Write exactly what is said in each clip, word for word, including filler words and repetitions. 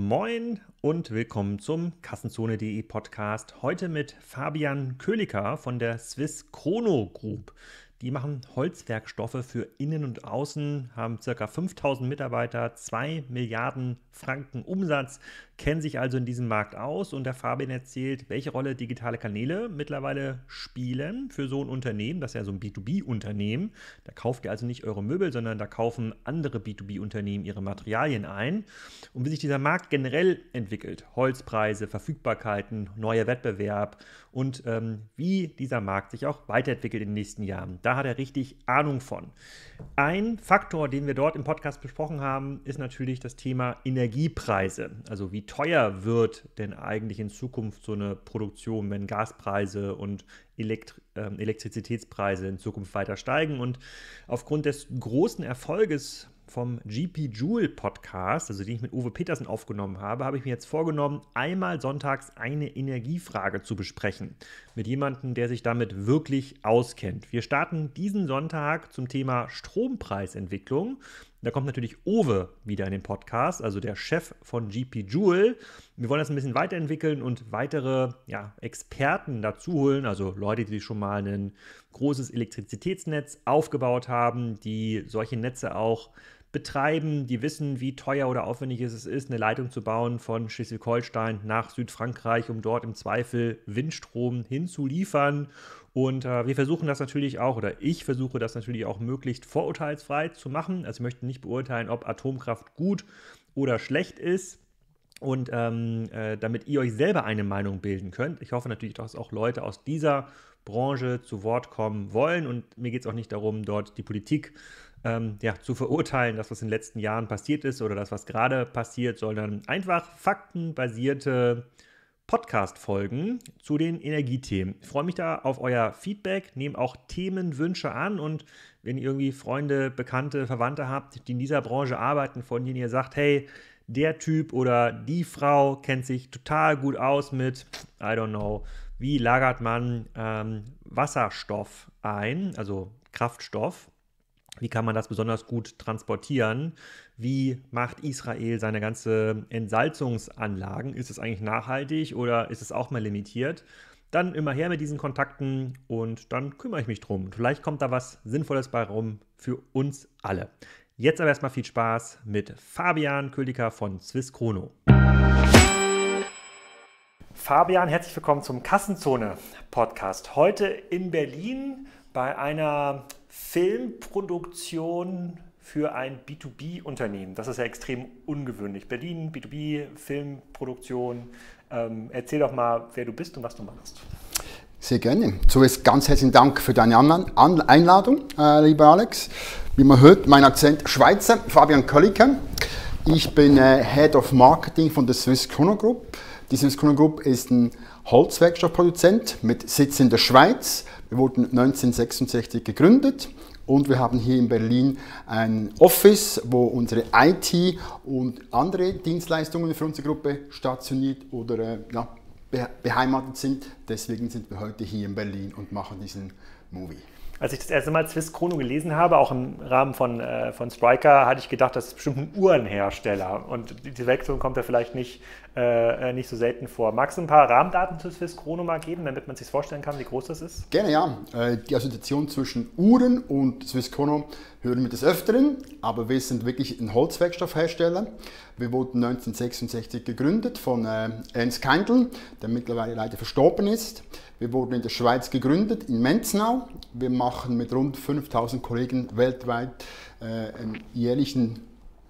Moin und willkommen zum Kassenzone punkt de Podcast. Heute mit Fabian Köliker von der Swiss Krono Group. Die machen Holzwerkstoffe für Innen und Außen, haben ca. fünftausend Mitarbeiter, zwei Milliarden Franken Umsatz, kennen sich also in diesem Markt aus. Und der Fabian erzählt, welche Rolle digitale Kanäle mittlerweile spielen für so ein Unternehmen. Das ist ja so ein B zwei B-Unternehmen. Da kauft ihr also nicht eure Möbel, sondern da kaufen andere B zwei B-Unternehmen ihre Materialien ein. Und wie sich dieser Markt generell entwickelt, Holzpreise, Verfügbarkeiten, neuer Wettbewerb und ähm, wie dieser Markt sich auch weiterentwickelt in den nächsten Jahren. Da hat er richtig Ahnung von. Ein Faktor, den wir dort im Podcast besprochen haben, ist natürlich das Thema Energiepreise. Also wie teuer wird denn eigentlich in Zukunft so eine Produktion, wenn Gaspreise und Elektri- äh, Elektrizitätspreise in Zukunft weiter steigen. Und aufgrund des großen Erfolges vom G P Joule Podcast, also den ich mit Uwe Petersen aufgenommen habe, habe ich mir jetzt vorgenommen, einmal sonntags eine Energiefrage zu besprechen. Mit jemandem, der sich damit wirklich auskennt. Wir starten diesen Sonntag zum Thema Strompreisentwicklung. Da kommt natürlich Uwe wieder in den Podcast, also der Chef von G P Joule. Wir wollen das ein bisschen weiterentwickeln und weitere ja, Experten dazu holen, also Leute, die schon mal ein großes Elektrizitätsnetz aufgebaut haben, die solche Netze auch betreiben, die wissen, wie teuer oder aufwendig es ist, eine Leitung zu bauen von Schleswig-Holstein nach Südfrankreich, um dort im Zweifel Windstrom hinzuliefern. Und äh, wir versuchen das natürlich auch, oder ich versuche das natürlich auch möglichst vorurteilsfrei zu machen. Also ich möchte nicht beurteilen, ob Atomkraft gut oder schlecht ist. Und ähm, äh, damit ihr euch selber eine Meinung bilden könnt. Ich hoffe natürlich, dass auch Leute aus dieser Branche zu Wort kommen wollen. Und mir geht es auch nicht darum, dort die Politik ähm, ja, zu verurteilen, das, was in den letzten Jahren passiert ist oder das, was gerade passiert, sondern einfach faktenbasierte Podcast-Folgen zu den Energiethemen. Ich freue mich da auf euer Feedback, nehme auch Themenwünsche an und wenn ihr irgendwie Freunde, Bekannte, Verwandte habt, die in dieser Branche arbeiten, von denen ihr sagt, hey, der Typ oder die Frau kennt sich total gut aus mit, I don't know, wie lagert man ähm, Wasserstoff ein, also Kraftstoff. Wie kann man das besonders gut transportieren? Wie macht Israel seine ganze Entsalzungsanlagen? Ist es eigentlich nachhaltig oder ist es auch mal limitiert? Dann immer her mit diesen Kontakten und dann kümmere ich mich drum. Vielleicht kommt da was Sinnvolles bei rum für uns alle. Jetzt aber erstmal viel Spaß mit Fabian Köliker von Swiss Krono. Fabian, herzlich willkommen zum Kassenzone-Podcast. Heute in Berlin bei einer Filmproduktion für ein B zwei B-Unternehmen. Das ist ja extrem ungewöhnlich. Berlin, B zwei B-Filmproduktion. Ähm, erzähl doch mal, wer du bist und was du machst. Sehr gerne. Zuerst ganz herzlichen Dank für deine Einladung, äh, lieber Alex. Wie man hört, mein Akzent Schweizer, Fabian Köliker. Ich bin äh, Head of Marketing von der Swiss Krono Group. Die Swiss Krono Group ist ein Holzwerkstoffproduzent mit Sitz in der Schweiz. Wir wurden neunzehnhundertsechsundsechzig gegründet und wir haben hier in Berlin ein Office, wo unsere I T und andere Dienstleistungen für unsere Gruppe stationiert oder äh, ja, beheimatet sind. Deswegen sind wir heute hier in Berlin und machen diesen Movie. Als ich das erste Mal Swiss Krono gelesen habe, auch im Rahmen von, äh, von Spryker, hatte ich gedacht, das ist bestimmt ein Uhrenhersteller. Und diese Wechselung kommt ja vielleicht nicht, äh, nicht so selten vor. Magst du ein paar Rahmendaten zu Swiss Krono mal geben, damit man sich vorstellen kann, wie groß das ist? Gerne, ja. Die Assoziation zwischen Uhren und Swiss Krono hören wir des Öfteren, aber wir sind wirklich ein Holzwerkstoffhersteller. Wir wurden neunzehnhundertsechsundsechzig gegründet von äh, Ernst Keindl, der mittlerweile leider verstorben ist. Wir wurden in der Schweiz gegründet, in Menznau. Wir machen mit rund fünftausend Kollegen weltweit äh, einen jährlichen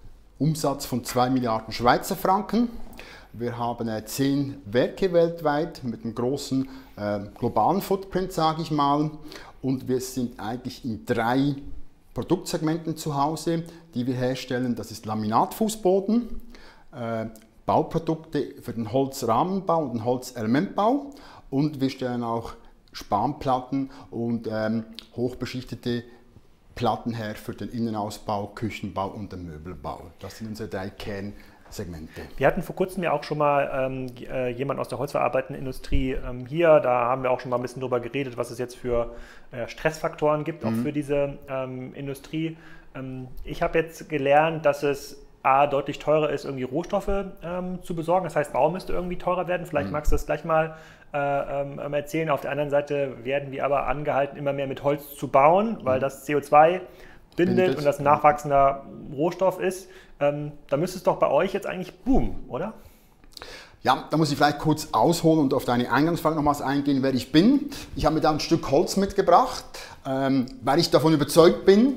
Umsatz von zwei Milliarden Schweizer Franken. Wir haben äh, zehn Werke weltweit mit einem großen äh, globalen Footprint, sage ich mal. Und wir sind eigentlich in drei Produktsegmenten zu Hause, die wir herstellen. Das ist Laminatfußboden, äh, Bauprodukte für den Holzrahmenbau und den Holzelementbau. Und wir stellen auch Spanplatten und ähm, hochbeschichtete Platten her für den Innenausbau, Küchenbau und den Möbelbau. Das sind unsere drei Kernsegmente. Wir hatten vor kurzem ja auch schon mal ähm, jemanden aus der holzverarbeitenden Industrie ähm, hier. Da haben wir auch schon mal ein bisschen drüber geredet, was es jetzt für äh, Stressfaktoren gibt, auch mhm. für diese ähm, Industrie. Ähm, ich habe jetzt gelernt, dass es A, deutlich teurer ist, irgendwie Rohstoffe ähm, zu besorgen. Das heißt, Bau müsste irgendwie teurer werden. Vielleicht mhm. magst du das gleich mal äh, ähm, erzählen. Auf der anderen Seite werden wir aber angehalten, immer mehr mit Holz zu bauen, weil mhm. das C O zwei bindet, bindet und das ein nachwachsender Rohstoff ist. Ähm, da müsste es doch bei euch jetzt eigentlich boomen, oder? Ja, da muss ich vielleicht kurz ausholen und auf deine Eingangsfrage nochmals eingehen, wer ich bin. Ich habe mir da ein Stück Holz mitgebracht, ähm, weil ich davon überzeugt bin,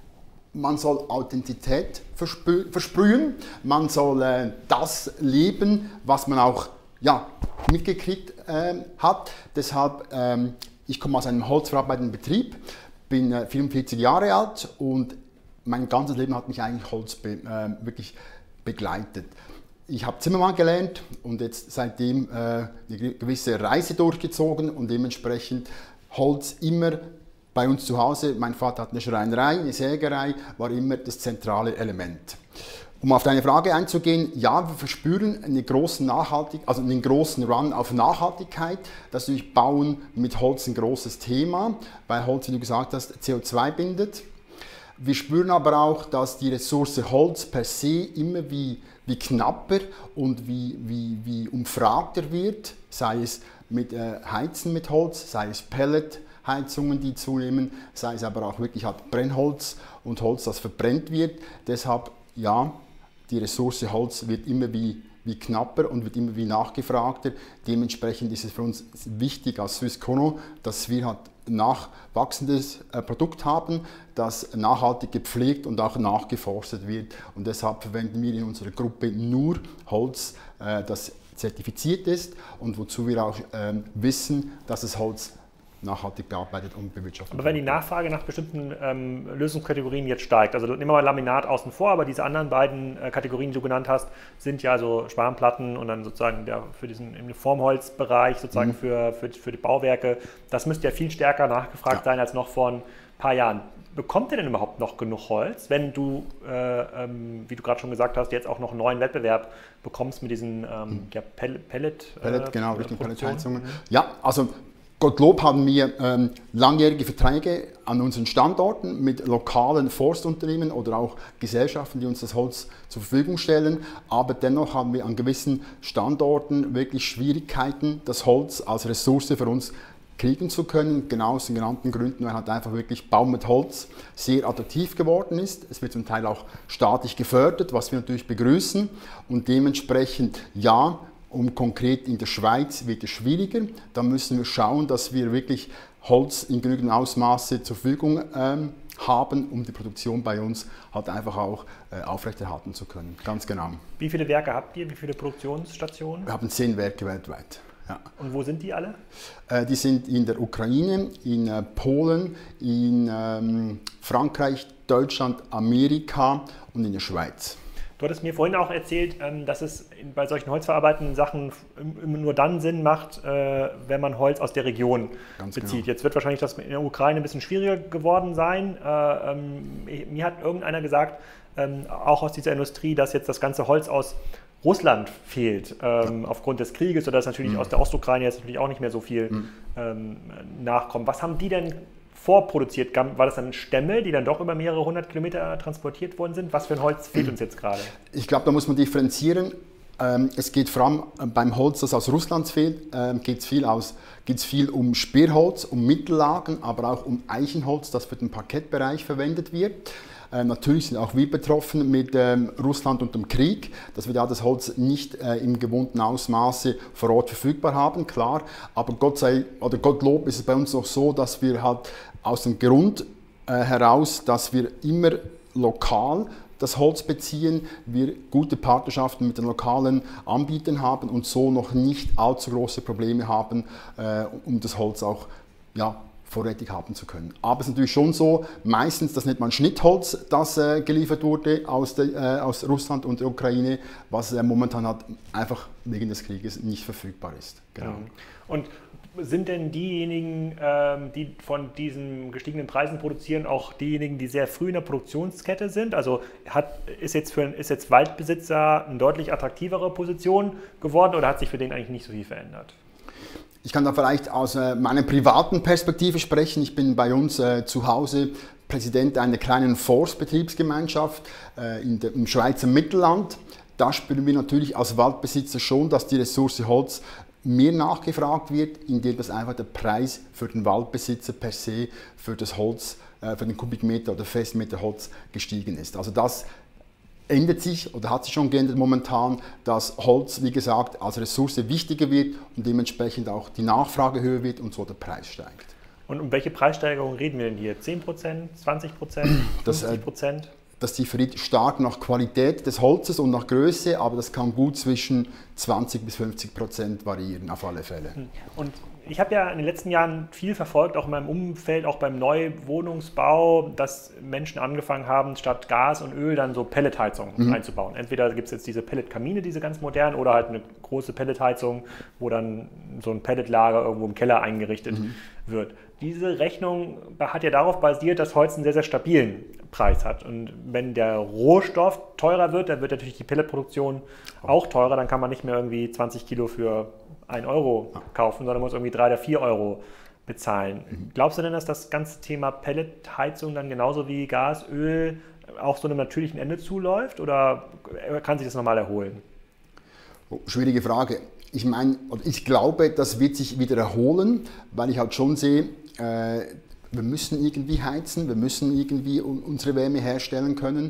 man soll Authentizität versprü versprühen, man soll äh, das leben, was man auch ja, mitgekriegt äh, hat. Deshalb, ähm, ich komme aus einem holzverarbeitenden Betrieb, bin äh, vierundvierzig Jahre alt und mein ganzes Leben hat mich eigentlich Holz be äh, wirklich begleitet. Ich habe Zimmermann gelernt und jetzt seitdem äh, eine gewisse Reise durchgezogen und dementsprechend Holz immer bei uns zu Hause. Mein Vater hat eine Schreinerei, eine Sägerei, war immer das zentrale Element. Um auf deine Frage einzugehen, ja, wir verspüren eine große Nachhaltig also einen großen Run auf Nachhaltigkeit. Das ist durch Bauen mit Holz ein großes Thema, weil Holz, wie du gesagt hast, C O zwei bindet. Wir spüren aber auch, dass die Ressource Holz per se immer wie, wie knapper und wie, wie, wie umfragter wird, sei es mit äh, Heizen mit Holz, sei es Pelletheizungen, die zunehmen, sei es aber auch wirklich halt Brennholz und Holz, das verbrennt wird. Deshalb, ja, die Ressource Holz wird immer wie, wie knapper und wird immer wie nachgefragter. Dementsprechend ist es für uns wichtig als Swisscono, dass wir halt nachwachsendes Produkt haben, das nachhaltig gepflegt und auch nachgeforstet wird. Und deshalb verwenden wir in unserer Gruppe nur Holz, das zertifiziert ist und wozu wir auch wissen, dass das Holz nachhaltig bearbeitet und bewirtschaftet. Aber wenn die Nachfrage nach bestimmten ähm, Lösungskategorien jetzt steigt, also nehmen wir mal Laminat außen vor, aber diese anderen beiden äh, Kategorien, die du genannt hast, sind ja so Spanplatten und dann sozusagen der, für diesen im Formholzbereich, sozusagen mhm. für, für, für die Bauwerke, das müsste ja viel stärker nachgefragt ja. sein als noch vor ein paar Jahren. Bekommt ihr denn überhaupt noch genug Holz, wenn du, äh, ähm, wie du gerade schon gesagt hast, jetzt auch noch einen neuen Wettbewerb bekommst mit diesen ähm, mhm. ja, Pellet, Pellet, Pellet, äh, genau, Richtung Pelletheizungen. Mhm. Ja, also Gottlob haben wir ähm, langjährige Verträge an unseren Standorten mit lokalen Forstunternehmen oder auch Gesellschaften, die uns das Holz zur Verfügung stellen. Aber dennoch haben wir an gewissen Standorten wirklich Schwierigkeiten, das Holz als Ressource für uns kriegen zu können. Genau aus den genannten Gründen, weil halt einfach wirklich Bau mit Holz sehr attraktiv geworden ist. Es wird zum Teil auch staatlich gefördert, was wir natürlich begrüßen. Und dementsprechend, ja, um konkret in der Schweiz wird es schwieriger. Da müssen wir schauen, dass wir wirklich Holz in genügend Ausmaße zur Verfügung ähm, haben, um die Produktion bei uns halt einfach auch äh, aufrechterhalten zu können. Ganz genau. Wie viele Werke habt ihr? Wie viele Produktionsstationen? Wir haben zehn Werke weltweit. Ja. Und wo sind die alle? Äh, die sind in der Ukraine, in äh, Polen, in ähm, Frankreich, Deutschland, Amerika und in der Schweiz. Du hattest mir vorhin auch erzählt, dass es bei solchen holzverarbeitenden Sachen nur dann Sinn macht, wenn man Holz aus der Region Ganz bezieht. Genau. Jetzt wird wahrscheinlich das in der Ukraine ein bisschen schwieriger geworden sein. Mir hat irgendeiner gesagt, auch aus dieser Industrie, dass jetzt das ganze Holz aus Russland fehlt, ähm, aufgrund des Krieges oder dass natürlich mhm. aus der Ostukraine jetzt natürlich auch nicht mehr so viel mhm. ähm, nachkommt. Was haben die denn vorproduziert? War das dann Stämme, die dann doch über mehrere hundert Kilometer transportiert worden sind? Was für ein Holz fehlt uns jetzt gerade? Ich glaube, da muss man differenzieren. Es geht vor allem beim Holz, das aus Russland fehlt, geht es viel, viel um Sperrholz, um Mittellagen, aber auch um Eichenholz, das für den Parkettbereich verwendet wird. Äh, natürlich sind auch wir betroffen mit ähm, Russland und dem Krieg, dass wir da das Holz nicht äh, im gewohnten Ausmaße vor Ort verfügbar haben, klar. Aber Gott sei oder Gottlob ist es bei uns noch so, dass wir halt aus dem Grund äh, heraus, dass wir immer lokal das Holz beziehen, wir gute Partnerschaften mit den lokalen Anbietern haben und so noch nicht allzu große Probleme haben, äh, um das Holz auch ja, vorrätig haben zu können. Aber es ist natürlich schon so, meistens, das nennt man Schnittholz, das äh, geliefert wurde aus, der, äh, aus Russland und der Ukraine, was äh, momentan halt einfach wegen des Krieges nicht verfügbar ist. Genau. Und sind denn diejenigen, ähm, die von diesen gestiegenen Preisen produzieren, auch diejenigen, die sehr früh in der Produktionskette sind? Also hat, ist, jetzt für, ist jetzt Waldbesitzer eine deutlich attraktivere Position geworden oder hat sich für den eigentlich nicht so viel verändert? Ich kann da vielleicht aus äh, meiner privaten Perspektive sprechen. Ich bin bei uns äh, zu Hause Präsident einer kleinen Forstbetriebsgemeinschaft äh, in der, im Schweizer Mittelland. Da spüren wir natürlich als Waldbesitzer schon, dass die Ressource Holz mehr nachgefragt wird, indem das einfach der Preis für den Waldbesitzer per se für das Holz, äh, für den Kubikmeter oder Festmeter Holz gestiegen ist. Also das ändert sich oder hat sich schon geändert momentan, dass Holz, wie gesagt, als Ressource wichtiger wird und dementsprechend auch die Nachfrage höher wird und so der Preis steigt. Und um welche Preissteigerung reden wir denn hier? zehn Prozent, zwanzig Prozent, fünfzig Prozent? Das differiert stark nach Qualität des Holzes und nach Größe, aber das kann gut zwischen zwanzig bis fünfzig Prozent variieren, auf alle Fälle. Und ich habe ja in den letzten Jahren viel verfolgt, auch in meinem Umfeld, auch beim Neuwohnungsbau, dass Menschen angefangen haben, statt Gas und Öl dann so Pelletheizungen mhm. einzubauen. Entweder gibt es jetzt diese Pelletkamine, diese ganz modernen, oder halt eine große Pelletheizung, wo dann so ein Pelletlager irgendwo im Keller eingerichtet mhm. wird. Diese Rechnung hat ja darauf basiert, dass Holz einen sehr, sehr stabilen Preis hat. Und wenn der Rohstoff teurer wird, dann wird natürlich die Pelletproduktion auch teurer. Dann kann man nicht mehr irgendwie zwanzig Kilo für ein Euro kaufen, sondern muss irgendwie drei oder vier Euro bezahlen. Mhm. Glaubst du denn, dass das ganze Thema Pelletheizung dann genauso wie Gas, Öl auch so einem natürlichen Ende zuläuft oder kann sich das nochmal erholen? Oh, schwierige Frage. Ich meine, ich glaube, das wird sich wieder erholen, weil ich halt schon sehe, äh, wir müssen irgendwie heizen, wir müssen irgendwie unsere Wärme herstellen können.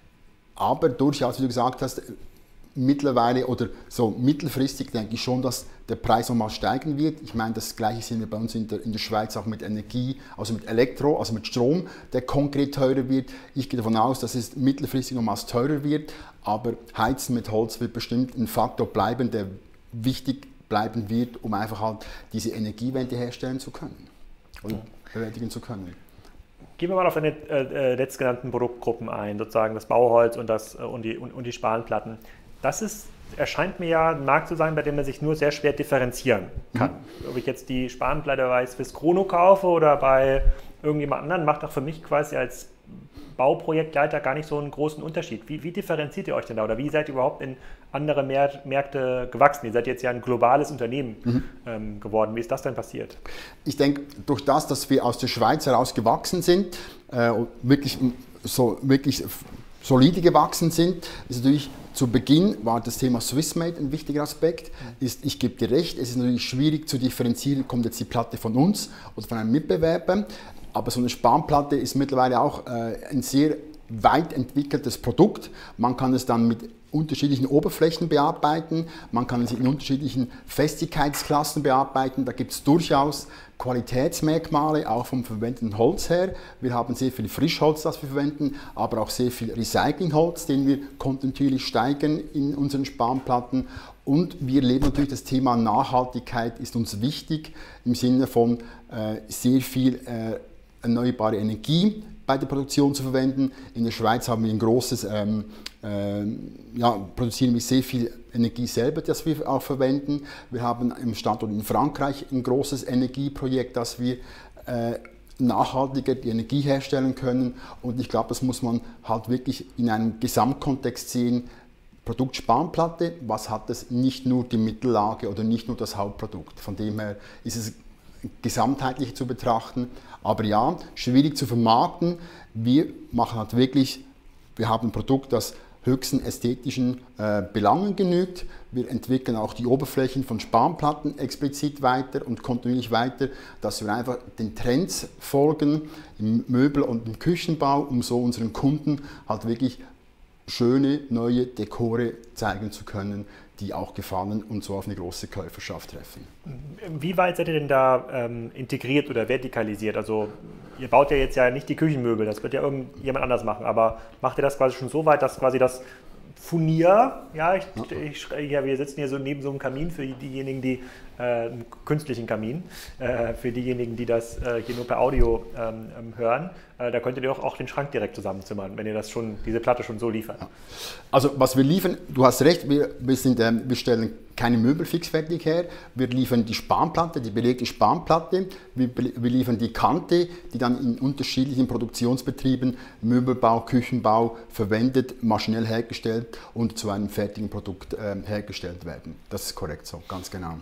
Aber durchaus, wie du gesagt hast, mittlerweile oder so mittelfristig denke ich schon, dass der Preis nochmal steigen wird. Ich meine, das Gleiche sehen wir bei uns in der, in der Schweiz auch mit Energie, also mit Elektro, also mit Strom, der konkret teurer wird. Ich gehe davon aus, dass es mittelfristig nochmals teurer wird, aber Heizen mit Holz wird bestimmt ein Faktor bleiben, der wichtig bleiben wird, um einfach halt diese Energiewende herstellen zu können oder bewältigen zu können. Gehen wir mal auf deine äh, letztgenannten Produktgruppen ein, sozusagen das Bauholz und, das, und, die, und, und die Spanplatten. Das ist, erscheint mir ja ein Markt zu sein, bei dem man sich nur sehr schwer differenzieren kann. Mhm. Ob ich jetzt die Spanplatte bei Swiss Krono kaufe oder bei irgendjemand anderen, macht auch für mich quasi als Bauprojektleiter gar nicht so einen großen Unterschied. Wie, wie differenziert ihr euch denn da oder wie seid ihr überhaupt in andere Märkte gewachsen? Ihr seid jetzt ja ein globales Unternehmen mhm. ähm, geworden. Wie ist das denn passiert? Ich denke, durch das, dass wir aus der Schweiz heraus gewachsen sind, äh, wirklich, so, wirklich solide gewachsen sind, ist natürlich zu Beginn war das Thema Swissmade ein wichtiger Aspekt. Ist, ich gebe dir recht, es ist natürlich schwierig zu differenzieren, kommt jetzt die Platte von uns oder von einem Mitbewerber. Aber so eine Spanplatte ist mittlerweile auch äh, ein sehr weit entwickeltes Produkt. Man kann es dann mit unterschiedlichen Oberflächen bearbeiten, man kann es in unterschiedlichen Festigkeitsklassen bearbeiten. Da gibt es durchaus Qualitätsmerkmale, auch vom verwendeten Holz her. Wir haben sehr viel Frischholz, das wir verwenden, aber auch sehr viel Recyclingholz, den wir kontinuierlich steigern in unseren Spanplatten. Und wir leben natürlich, das Thema Nachhaltigkeit ist uns wichtig, im Sinne von äh, sehr viel äh, erneuerbare Energie bei der Produktion zu verwenden. In der Schweiz haben wir ein großes, ähm, ähm, ja, produzieren wir sehr viel Energie selber, das wir auch verwenden. Wir haben im Standort in Frankreich ein großes Energieprojekt, das wir äh, nachhaltiger die Energie herstellen können. Und ich glaube, das muss man halt wirklich in einem Gesamtkontext sehen. Produkt Spanplatte, was hat es? Nicht nur die Mittellage oder nicht nur das Hauptprodukt. Von dem her ist es gesamtheitlich zu betrachten. Aber ja, schwierig zu vermarkten. Wir machen halt wirklich, wir haben ein Produkt, das höchsten ästhetischen äh, Belangen genügt. Wir entwickeln auch die Oberflächen von Spanplatten explizit weiter und kontinuierlich weiter, dass wir einfach den Trends folgen im Möbel- und im Küchenbau, um so unseren Kunden halt wirklich schöne neue Dekore zeigen zu können, die auch gefallen und so auf eine große Käuferschaft treffen. Wie weit seid ihr denn da ähm, integriert oder vertikalisiert? Also ihr baut ja jetzt ja nicht die Küchenmöbel, das wird ja irgendjemand anders machen, aber macht ihr das quasi schon so weit, dass quasi das Furnier, ja, ich, ich, ja, wir sitzen hier so neben so einem Kamin für diejenigen, die, äh, einen künstlichen Kamin, äh, für diejenigen, die das äh, hier nur per Audio ähm, hören, äh, da könntet ihr auch, auch den Schrank direkt zusammenzimmern, wenn ihr das schon, diese Platte schon so liefert. Also was wir liefern, du hast recht, wir, wir, sind, äh, wir stellen keine Möbel fixfertig her, wir liefern die Spanplatte, die belegte Spanplatte, wir, wir liefern die Kante, die dann in unterschiedlichen Produktionsbetrieben, Möbelbau, Küchenbau verwendet, maschinell hergestellt und zu einem fertigen Produkt äh, hergestellt werden. Das ist korrekt so, ganz genau.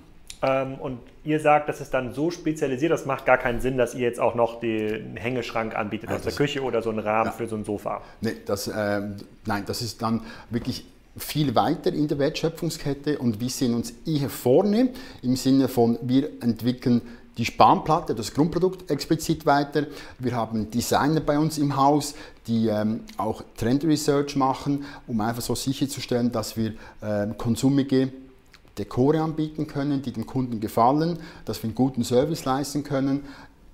Ähm, und ihr sagt, das ist dann so spezialisiert, das macht gar keinen Sinn, dass ihr jetzt auch noch den Hängeschrank anbietet ja, aus der Küche oder so einen Rahmen ja. für so ein Sofa. Nee, das, äh, nein, das ist dann wirklich viel weiter in der Wertschöpfungskette und wir sehen uns eher vorne im Sinne von, wir entwickeln die Spanplatte, das Grundprodukt explizit weiter. Wir haben Designer bei uns im Haus, die ähm, auch Trend Research machen, um einfach so sicherzustellen, dass wir äh, konsumige Dekore anbieten können, die dem Kunden gefallen, dass wir einen guten Service leisten können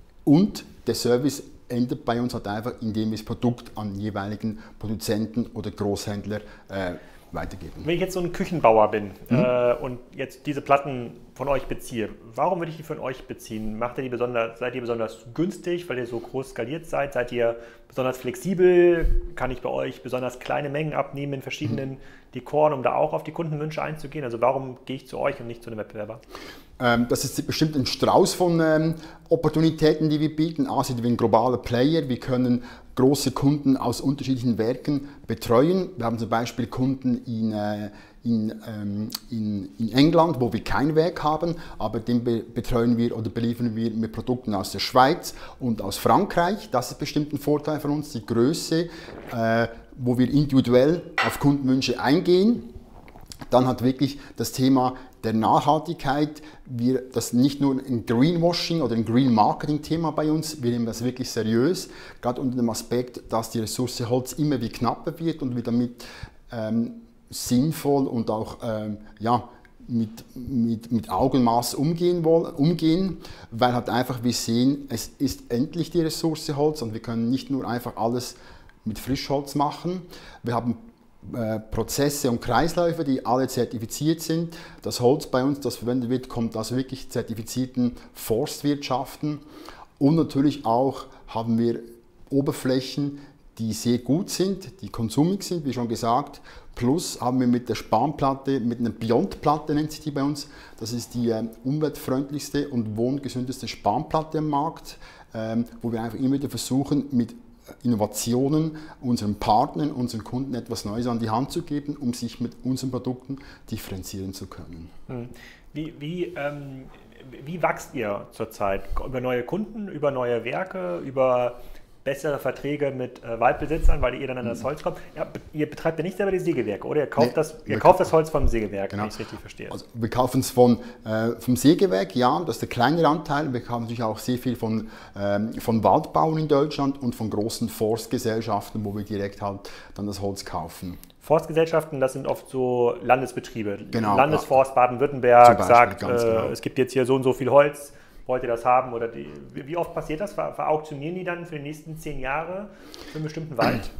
und der Service endet bei uns halt einfach, indem wir das Produkt an jeweiligen Produzenten oder Großhändler äh, weitergeben. Wenn ich jetzt so ein Küchenbauer bin mhm. äh, und jetzt diese Platten von euch beziehe, warum würde ich die von euch beziehen? Macht ihr die besonders, seid ihr besonders günstig, weil ihr so groß skaliert seid? Seid ihr besonders flexibel? Kann ich bei euch besonders kleine Mengen abnehmen in verschiedenen mhm. Dekoren, um da auch auf die Kundenwünsche einzugehen? Also warum gehe ich zu euch und nicht zu einem Wettbewerber? Ähm, das ist bestimmt ein Strauß von ähm, Opportunitäten, die wir bieten. A, sind wir ein globaler Player. Wir können große Kunden aus unterschiedlichen Werken betreuen. Wir haben zum Beispiel Kunden in, äh, in, ähm, in, in England, wo wir kein Werk haben, aber den be betreuen wir oder beliefern wir mit Produkten aus der Schweiz und aus Frankreich. Das ist bestimmt ein Vorteil von uns, die Größe, äh, wo wir individuell auf Kundenwünsche eingehen. Dann hat wirklich das Thema der Nachhaltigkeit, wir, das ist nicht nur ein Greenwashing oder ein Green Marketing Thema bei uns, wir nehmen das wirklich seriös, gerade unter dem Aspekt, dass die Ressource Holz immer wie knapper wird und wir damit ähm, sinnvoll und auch ähm, ja, mit, mit, mit Augenmaß umgehen, wollen, umgehen, weil halt einfach wir sehen, es ist endlich die Ressource Holz und wir können nicht nur einfach alles mit Frischholz machen. Wir haben Prozesse und Kreisläufe, die alle zertifiziert sind. Das Holz bei uns, das verwendet wird, kommt aus wirklich zertifizierten Forstwirtschaften. Und natürlich auch haben wir Oberflächen, die sehr gut sind, die konsumig sind, wie schon gesagt. Plus haben wir mit der Spanplatte, mit einer Beyond-Platte nennt sich die bei uns, das ist die äh, umweltfreundlichste und wohngesündeste Spanplatte am Markt, ähm, wo wir einfach immer wieder versuchen, mit Innovationen unseren Partnern, unseren Kunden etwas Neues an die Hand zu geben, um sich mit unseren Produkten differenzieren zu können. Wie, wie, ähm, wie wächst ihr zurzeit? Über neue Kunden, über neue Werke, über bessere Verträge mit äh, Waldbesitzern, weil ihr dann an das Holz kommt? Ja, ihr betreibt ja nicht selber die Sägewerke, oder? Ihr kauft, nee, das, ihr kauft das Holz vom Sägewerk, genau. wenn ich es richtig verstehe. Also wir kaufen es von, äh, vom Sägewerk, ja, das ist der kleinere Anteil. Wir kaufen natürlich auch sehr viel von, ähm, von Waldbauern in Deutschland und von großen Forstgesellschaften, wo wir direkt halt dann das Holz kaufen. Forstgesellschaften, das sind oft so Landesbetriebe. Genau, Landesforst Baden-Württemberg sagt, äh, genau. es gibt jetzt hier so und so viel Holz. Wollt ihr das haben? Oder die, wie oft passiert das? Ver, verauktionieren die dann für die nächsten zehn Jahre für einen bestimmten Wald?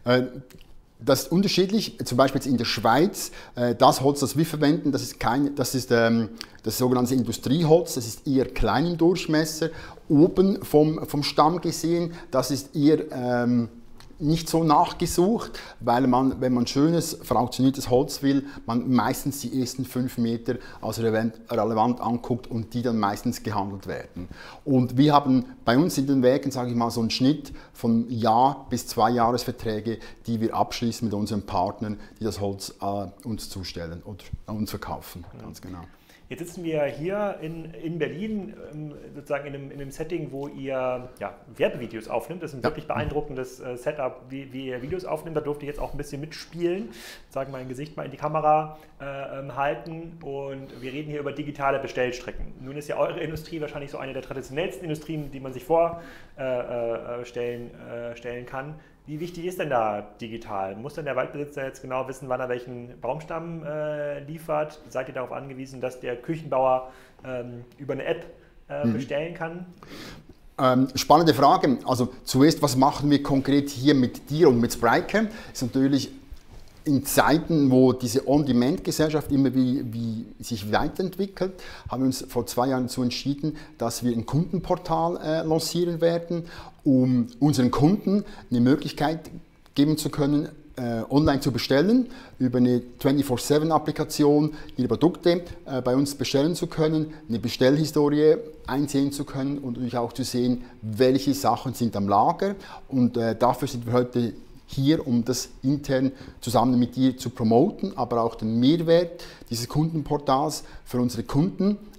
Das ist unterschiedlich. Zum Beispiel jetzt in der Schweiz, das Holz, das wir verwenden, das ist, kein, das ist ähm, das sogenannte Industrieholz. Das ist eher klein im Durchmesser. Oben vom, vom Stamm gesehen, das ist eher ähm, nicht so nachgesucht, weil man, wenn man schönes, verauktioniertes Holz will, man meistens die ersten fünf Meter als relevant, relevant anguckt und die dann meistens gehandelt werden. Und wir haben bei uns in den Werken, sage ich mal, so einen Schnitt von Jahr bis zwei Jahresverträge, die wir abschließen mit unseren Partnern, die das Holz äh, uns zustellen oder uns verkaufen. Ja. Ganz genau. Jetzt sitzen wir hier in, in Berlin, sozusagen in einem, in einem Setting, wo ihr ja, Werbevideos aufnimmt. Das ist ein ja. wirklich beeindruckendes äh, Setup, wie, wie ihr Videos aufnimmt. Da durfte ich jetzt auch ein bisschen mitspielen, sagen mein Gesicht mal in die Kamera äh, halten. Und wir reden hier über digitale Bestellstrecken. Nun ist ja eure Industrie wahrscheinlich so eine der traditionellsten Industrien, die man sich vorstellen äh, äh, stellen kann. Wie wichtig ist denn da digital? Muss denn der Waldbesitzer jetzt genau wissen, wann er welchen Baumstamm äh, liefert? Seid ihr darauf angewiesen, dass der Küchenbauer ähm, über eine App äh, mhm. bestellen kann? Ähm, spannende Frage. Also zuerst, was machen wir konkret hier mit dir und mit Spryker? Ist natürlich in Zeiten, wo diese On-Demand-Gesellschaft immer wie, wie sich weiterentwickelt, haben wir uns vor zwei Jahren dazu entschieden, dass wir ein Kundenportal äh, lancieren werden, um unseren Kunden eine Möglichkeit geben zu können, äh, online zu bestellen, über eine vierundzwanzig sieben Applikation ihre Produkte äh, bei uns bestellen zu können, eine Bestellhistorie einsehen zu können und natürlich auch zu sehen, welche Sachen sind am Lager. Und äh, dafür sind wir heute hier, um das intern zusammen mit dir zu promoten, aber auch den Mehrwert dieses Kundenportals für unsere Kunden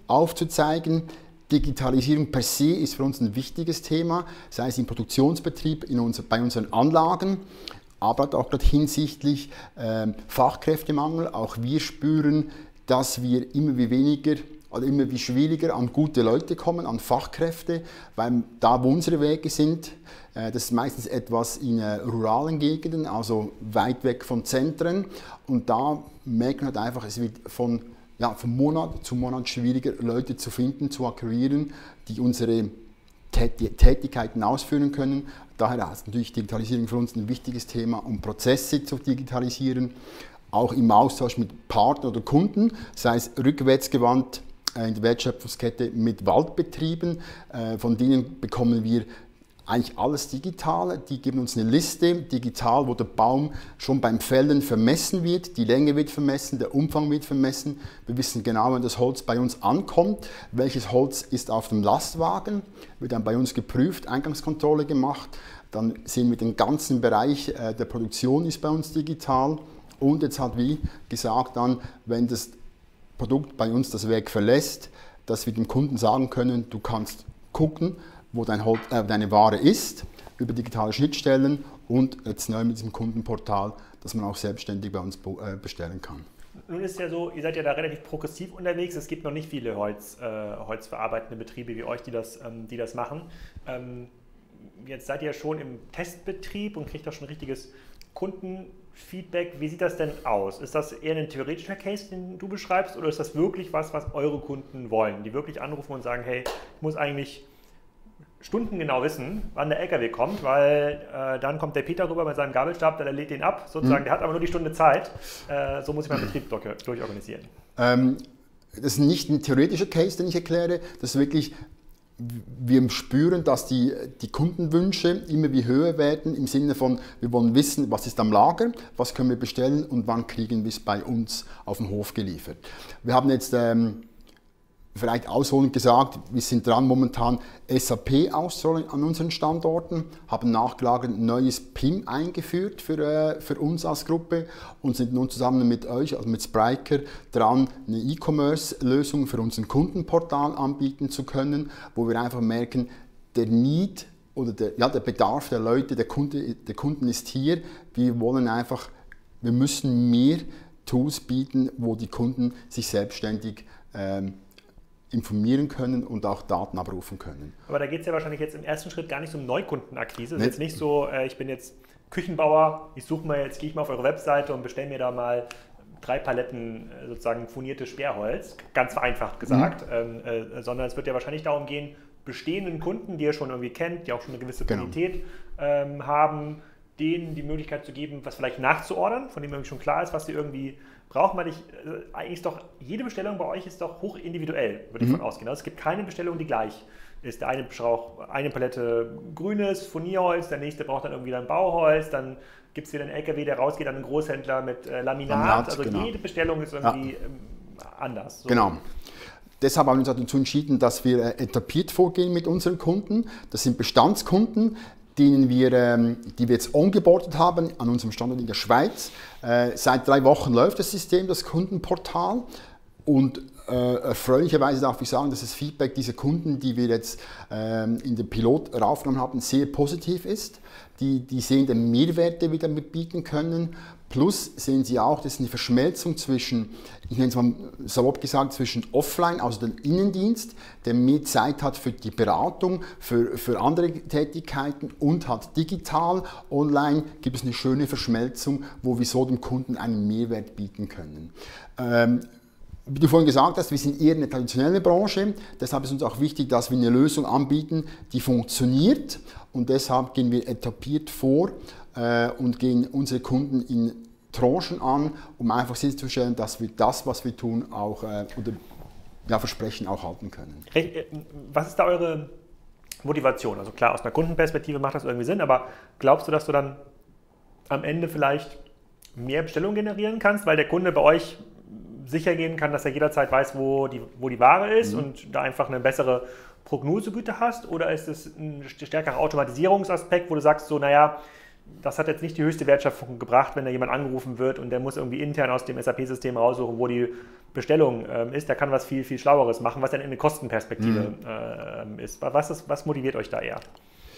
aufzuzeigen. Digitalisierung per se ist für uns ein wichtiges Thema, sei es im Produktionsbetrieb, in unser, bei unseren Anlagen, aber auch gerade hinsichtlich äh, Fachkräftemangel. Auch wir spüren, dass wir immer wie weniger oder immer wie schwieriger an gute Leute kommen, an Fachkräfte, weil da, wo unsere Wege sind, äh, das ist meistens etwas in äh, ruralen Gegenden, also weit weg von Zentren. Und da merken wir halt einfach, es wird von Ja, von Monat zu Monat schwieriger, Leute zu finden, zu akquirieren, die unsere Tätigkeiten ausführen können. Daher ist natürlich Digitalisierung für uns ein wichtiges Thema, um Prozesse zu digitalisieren, auch im Austausch mit Partnern oder Kunden, sei es rückwärtsgewandt in der Wertschöpfungskette mit Waldbetrieben, von denen bekommen wir eigentlich alles digital. Die geben uns eine Liste digital, wo der Baum schon beim Fällen vermessen wird, die Länge wird vermessen, der Umfang wird vermessen. Wir wissen genau, wenn das Holz bei uns ankommt, welches Holz ist auf dem Lastwagen, wird dann bei uns geprüft, Eingangskontrolle gemacht. Dann sehen wir den ganzen Bereich äh, der Produktion ist bei uns digital. Und jetzt hat, wie gesagt, dann, wenn das Produkt bei uns das Werk verlässt, dass wir dem Kunden sagen können, du kannst gucken, wo dein Holz, äh, deine Ware ist, über digitale Schnittstellen und jetzt neu mit diesem Kundenportal, dass man auch selbstständig bei uns äh, bestellen kann. Nun ist ja so, ihr seid ja da relativ progressiv unterwegs. Es gibt noch nicht viele Holz, äh, holzverarbeitende Betriebe wie euch, die das, ähm, die das machen. Ähm, jetzt seid ihr schon im Testbetrieb und kriegt auch schon richtiges Kundenfeedback. Wie sieht das denn aus? Ist das eher ein theoretischer Case, den du beschreibst, oder ist das wirklich was, was eure Kunden wollen? Die wirklich anrufen und sagen, hey, ich muss eigentlich stundengenau wissen, wann der L K W kommt, weil äh, dann kommt der Peter rüber mit seinem Gabelstab, der lädt den ab, sozusagen, mhm. der hat aber nur die Stunde Zeit, äh, so muss ich meinen Betrieb durch, durchorganisieren. Ähm, das ist nicht ein theoretischer Case, den ich erkläre, das ist wirklich, wir spüren, dass die, die Kundenwünsche immer wie höher werden, im Sinne von, wir wollen wissen, was ist am Lager, was können wir bestellen und wann kriegen wir es bei uns auf dem Hof geliefert. Wir haben jetzt ähm, vielleicht ausholend gesagt, wir sind dran momentan S A P auszurollen an unseren Standorten, haben nachgelagert ein neues P I M eingeführt für, äh, für uns als Gruppe und sind nun zusammen mit euch, also mit Spryker, dran, eine E-Commerce-Lösung für unseren Kundenportal anbieten zu können, wo wir einfach merken, der Need oder der, ja, der Bedarf der Leute, der, Kunde, der Kunden ist hier. Wir wollen einfach, wir müssen mehr Tools bieten, wo die Kunden sich selbstständig ähm, informieren können und auch Daten abrufen können. Aber da geht es ja wahrscheinlich jetzt im ersten Schritt gar nicht so um Neukundenakquise. Es ist jetzt nicht so, äh, ich bin jetzt Küchenbauer, ich suche mal jetzt, gehe ich mal auf eure Webseite und bestelle mir da mal drei Paletten äh, sozusagen funiertes Sperrholz, ganz vereinfacht gesagt, mhm. ähm, äh, sondern es wird ja wahrscheinlich darum gehen, bestehenden Kunden, die ihr schon irgendwie kennt, die auch schon eine gewisse Qualität genau. ähm, haben, denen die Möglichkeit zu geben, was vielleicht nachzuordern, von dem irgendwie schon klar ist, was sie irgendwie brauchen, weil ich, äh, eigentlich ist doch, jede Bestellung bei euch ist doch hoch individuell, würde ich mhm. von ausgehen. Also es gibt keine Bestellung, die gleich ist. Der eine braucht eine Palette grünes Furnierholz, der nächste braucht dann irgendwie dann Bauholz, dann gibt es wieder einen L K W, der rausgeht an einen Großhändler mit äh, Laminat. Laminat. Also genau. Jede Bestellung ist irgendwie ja. ähm, anders. So. Genau. Deshalb haben wir uns dazu entschieden, dass wir äh, etabliert vorgehen mit unseren Kunden. Das sind Bestandskunden, denen wir, ähm, die wir jetzt ongeboardet haben an unserem Standort in der Schweiz. Äh, seit drei Wochen läuft das System, das Kundenportal. Und äh, erfreulicherweise darf ich sagen, dass das Feedback dieser Kunden, die wir jetzt ähm, in den Pilot raufgenommen haben, sehr positiv ist. Die, die sehen den Mehrwert, den wir damit bieten können. Plus sehen Sie auch, das ist eine Verschmelzung zwischen, ich nenne es mal salopp gesagt, zwischen Offline, also dem Innendienst, der mehr Zeit hat für die Beratung, für, für andere Tätigkeiten und hat digital, online gibt es eine schöne Verschmelzung, wo wir so dem Kunden einen Mehrwert bieten können. Ähm, Wie du vorhin gesagt hast, wir sind eher eine traditionelle Branche, deshalb ist uns auch wichtig, dass wir eine Lösung anbieten, die funktioniert und deshalb gehen wir etabliert vor äh, und gehen unsere Kunden in Tranchen an, um einfach sicherzustellen, dass wir das, was wir tun, auch äh, oder ja, Versprechen auch halten können. Was ist da eure Motivation? Also klar, aus einer Kundenperspektive macht das irgendwie Sinn, aber glaubst du, dass du dann am Ende vielleicht mehr Bestellungen generieren kannst, weil der Kunde bei euch sicher gehen kann, dass er jederzeit weiß, wo die, wo die Ware ist mhm. und da einfach eine bessere Prognosegüte hast? Oder ist es ein stärkerer Automatisierungsaspekt, wo du sagst, so, naja, das hat jetzt nicht die höchste Wertschöpfung gebracht, wenn da jemand angerufen wird und der muss irgendwie intern aus dem S A P-System raussuchen, wo die Bestellung ähm, ist. Der kann was viel, viel Schlaueres machen, was dann in eine Kostenperspektive mhm. äh, ist. Was, ist. Was motiviert euch da eher?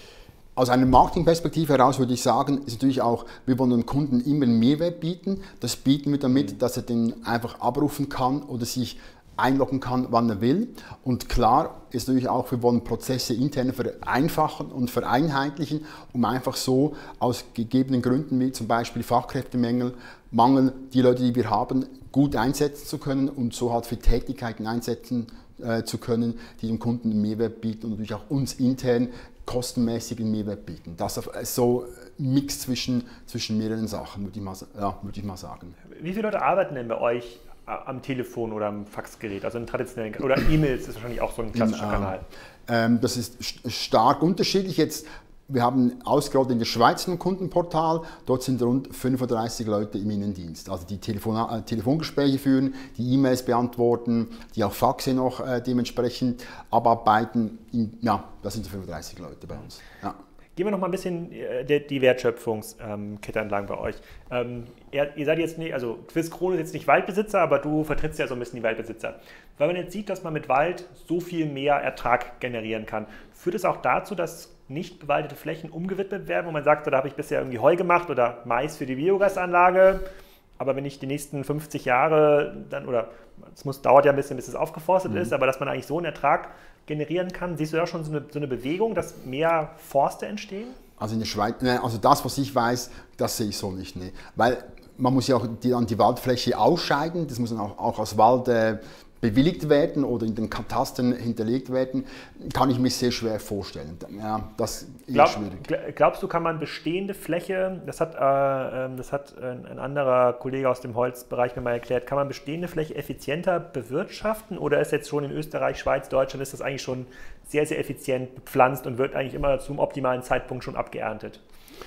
Aus einer Marketingperspektive heraus würde ich sagen, ist natürlich auch, wir wollen dem Kunden immer einen Mehrwert bieten. Das bieten wir damit, mhm. dass er den einfach abrufen kann oder sich einloggen kann, wann er will. Und klar ist natürlich auch, wir wollen Prozesse intern vereinfachen und vereinheitlichen, um einfach so aus gegebenen Gründen, wie zum Beispiel Fachkräftemangel, Mangel, die Leute, die wir haben, gut einsetzen zu können und so halt für Tätigkeiten einsetzen äh, zu können, die dem Kunden einen Mehrwert bieten und natürlich auch uns intern kostenmäßigen Mehrwert bieten. Das ist so ein Mix zwischen, zwischen mehreren Sachen, würde ich, mal, ja, würde ich mal sagen. Wie viele Leute arbeiten denn bei euch am Telefon oder am Faxgerät, also in traditionellen, oder E-Mails ist wahrscheinlich auch so ein klassischer ähm, Kanal? Ähm, das ist stark unterschiedlich. Jetzt, wir haben ausgerollt in der Schweiz ein Kundenportal, dort sind rund fünfunddreißig Leute im Innendienst, also die Telefon äh, Telefongespräche führen, die E-Mails beantworten, die auch Faxe noch äh, dementsprechend abarbeiten. In, ja, das sind fünfunddreißig Leute bei uns. Ja. Gehen wir noch mal ein bisschen die Wertschöpfungskette entlang bei euch. Ähm, ihr, ihr seid jetzt nicht, also Swiss Krono ist jetzt nicht Waldbesitzer, aber du vertrittst ja so ein bisschen die Waldbesitzer. Weil man jetzt sieht, dass man mit Wald so viel mehr Ertrag generieren kann, führt es auch dazu, dass nicht bewaldete Flächen umgewidmet werden, wo man sagt, da habe ich bisher irgendwie Heu gemacht oder Mais für die Biogasanlage, aber wenn ich die nächsten fünfzig Jahre dann, oder es muss, dauert ja ein bisschen, bis es aufgeforstet mhm. ist, aber dass man eigentlich so einen Ertrag generieren kann. Siehst du da schon so eine, so eine Bewegung, dass mehr Forste entstehen? Also in der Schweiz, ne, also das, was ich weiß, das sehe ich so nicht. Ne. Weil man muss ja auch die, an die Waldfläche ausscheiden, das muss dann auch, auch als Wald äh, bewilligt werden oder in den Katastern hinterlegt werden, kann ich mir sehr schwer vorstellen. Ja, das ist Glaub, schwierig. Glaubst du, kann man bestehende Fläche, das hat, äh, das hat ein anderer Kollege aus dem Holzbereich mir mal erklärt, kann man bestehende Fläche effizienter bewirtschaften oder ist jetzt schon in Österreich, Schweiz, Deutschland, ist das eigentlich schon sehr, sehr effizient bepflanzt und wird eigentlich immer zum optimalen Zeitpunkt schon abgeerntet?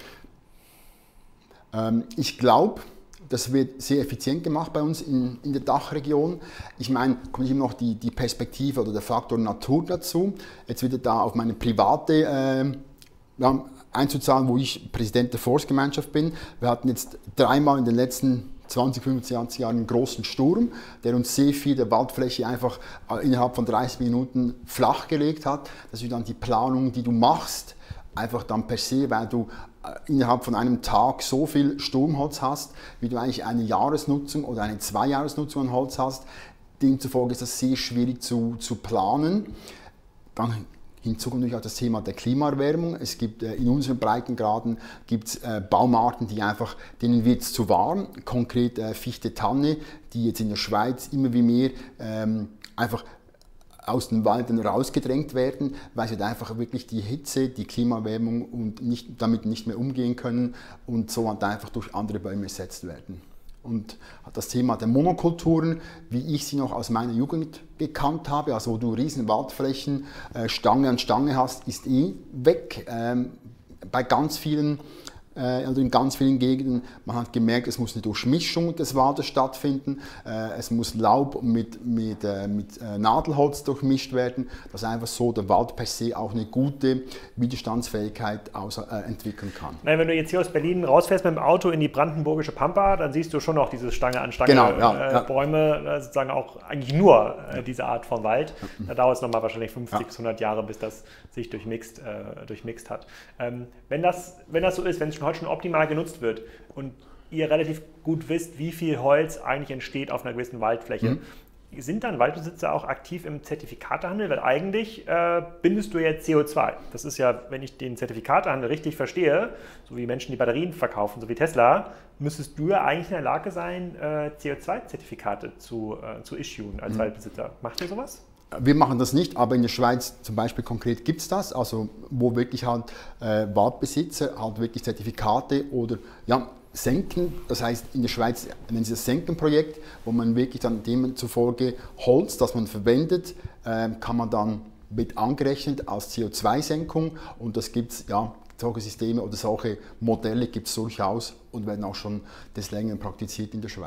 Ähm, ich glaube, das wird sehr effizient gemacht bei uns in, in der Dachregion. Ich meine, kommt immer noch die, die Perspektive oder der Faktor Natur dazu. Jetzt wieder da auf meine private äh, ja, einzuzahlen, wo ich Präsident der Forstgemeinschaft bin. Wir hatten jetzt dreimal in den letzten zwanzig, fünfundzwanzig Jahren einen großen Sturm, der uns sehr viel der Waldfläche einfach innerhalb von dreißig Minuten flachgelegt hat. Das ist dann die Planung, die du machst, einfach dann per se, weil du innerhalb von einem Tag so viel Sturmholz hast, wie du eigentlich eine Jahresnutzung oder eine Zweijahresnutzung an Holz hast. Demzufolge ist das sehr schwierig zu, zu planen. Dann hinzu kommt natürlich auch das Thema der Klimaerwärmung. Es gibt äh, in unseren Breitengraden gibt's, äh, Baumarten, die einfach, denen wird es zu warm. Konkret äh, Fichte, Tanne, die jetzt in der Schweiz immer wie mehr ähm, einfach aus den Wäldern rausgedrängt werden, weil sie einfach wirklich die Hitze, die Klimaerwärmung und nicht, damit nicht mehr umgehen können und so einfach durch andere Bäume ersetzt werden. Und das Thema der Monokulturen, wie ich sie noch aus meiner Jugend gekannt habe, also wo du riesen Waldflächen, äh, Stange an Stange hast, ist eh weg. Ähm, bei ganz vielen Also in ganz vielen Gegenden, man hat gemerkt, es muss eine Durchmischung des Waldes stattfinden, es muss Laub mit, mit, mit Nadelholz durchmischt werden, dass einfach so der Wald per se auch eine gute Widerstandsfähigkeit aus, äh, entwickeln kann. Nein, wenn du jetzt hier aus Berlin rausfährst mit dem Auto in die brandenburgische Pampa, dann siehst du schon noch diese Stange an Stange genau, ja, äh, ja. Bäume, sozusagen auch eigentlich nur äh, diese Art von Wald. Da dauert es nochmal wahrscheinlich fünfzig ja. bis hundert Jahre, bis das sich durchmixt, äh, durchmixt hat. Ähm, wenn, das, wenn das so ist, wenn es schon heute schon optimal genutzt wird und ihr relativ gut wisst, wie viel Holz eigentlich entsteht auf einer gewissen Waldfläche, mhm. sind dann Waldbesitzer auch aktiv im Zertifikatehandel? Weil eigentlich äh, bindest du ja C O zwei. Das ist ja, wenn ich den Zertifikatehandel richtig verstehe, so wie Menschen die Batterien verkaufen, so wie Tesla, müsstest du ja eigentlich in der Lage sein, äh, C O zwei Zertifikate zu, äh, zu issuen als mhm. Waldbesitzer. Macht ihr sowas? Wir machen das nicht, aber in der Schweiz zum Beispiel konkret gibt es das, also wo wirklich halt äh, Waldbesitzer halt wirklich Zertifikate oder ja, Senken, das heißt in der Schweiz nennen sie das Senkenprojekt, wo man wirklich dann demzufolge Holz, das man verwendet, äh, kann man dann mit angerechnet als C O zwei Senkung und das gibt es, ja, solche Systeme oder solche Modelle gibt es durchaus und werden auch schon des Längeren praktiziert in der Schweiz.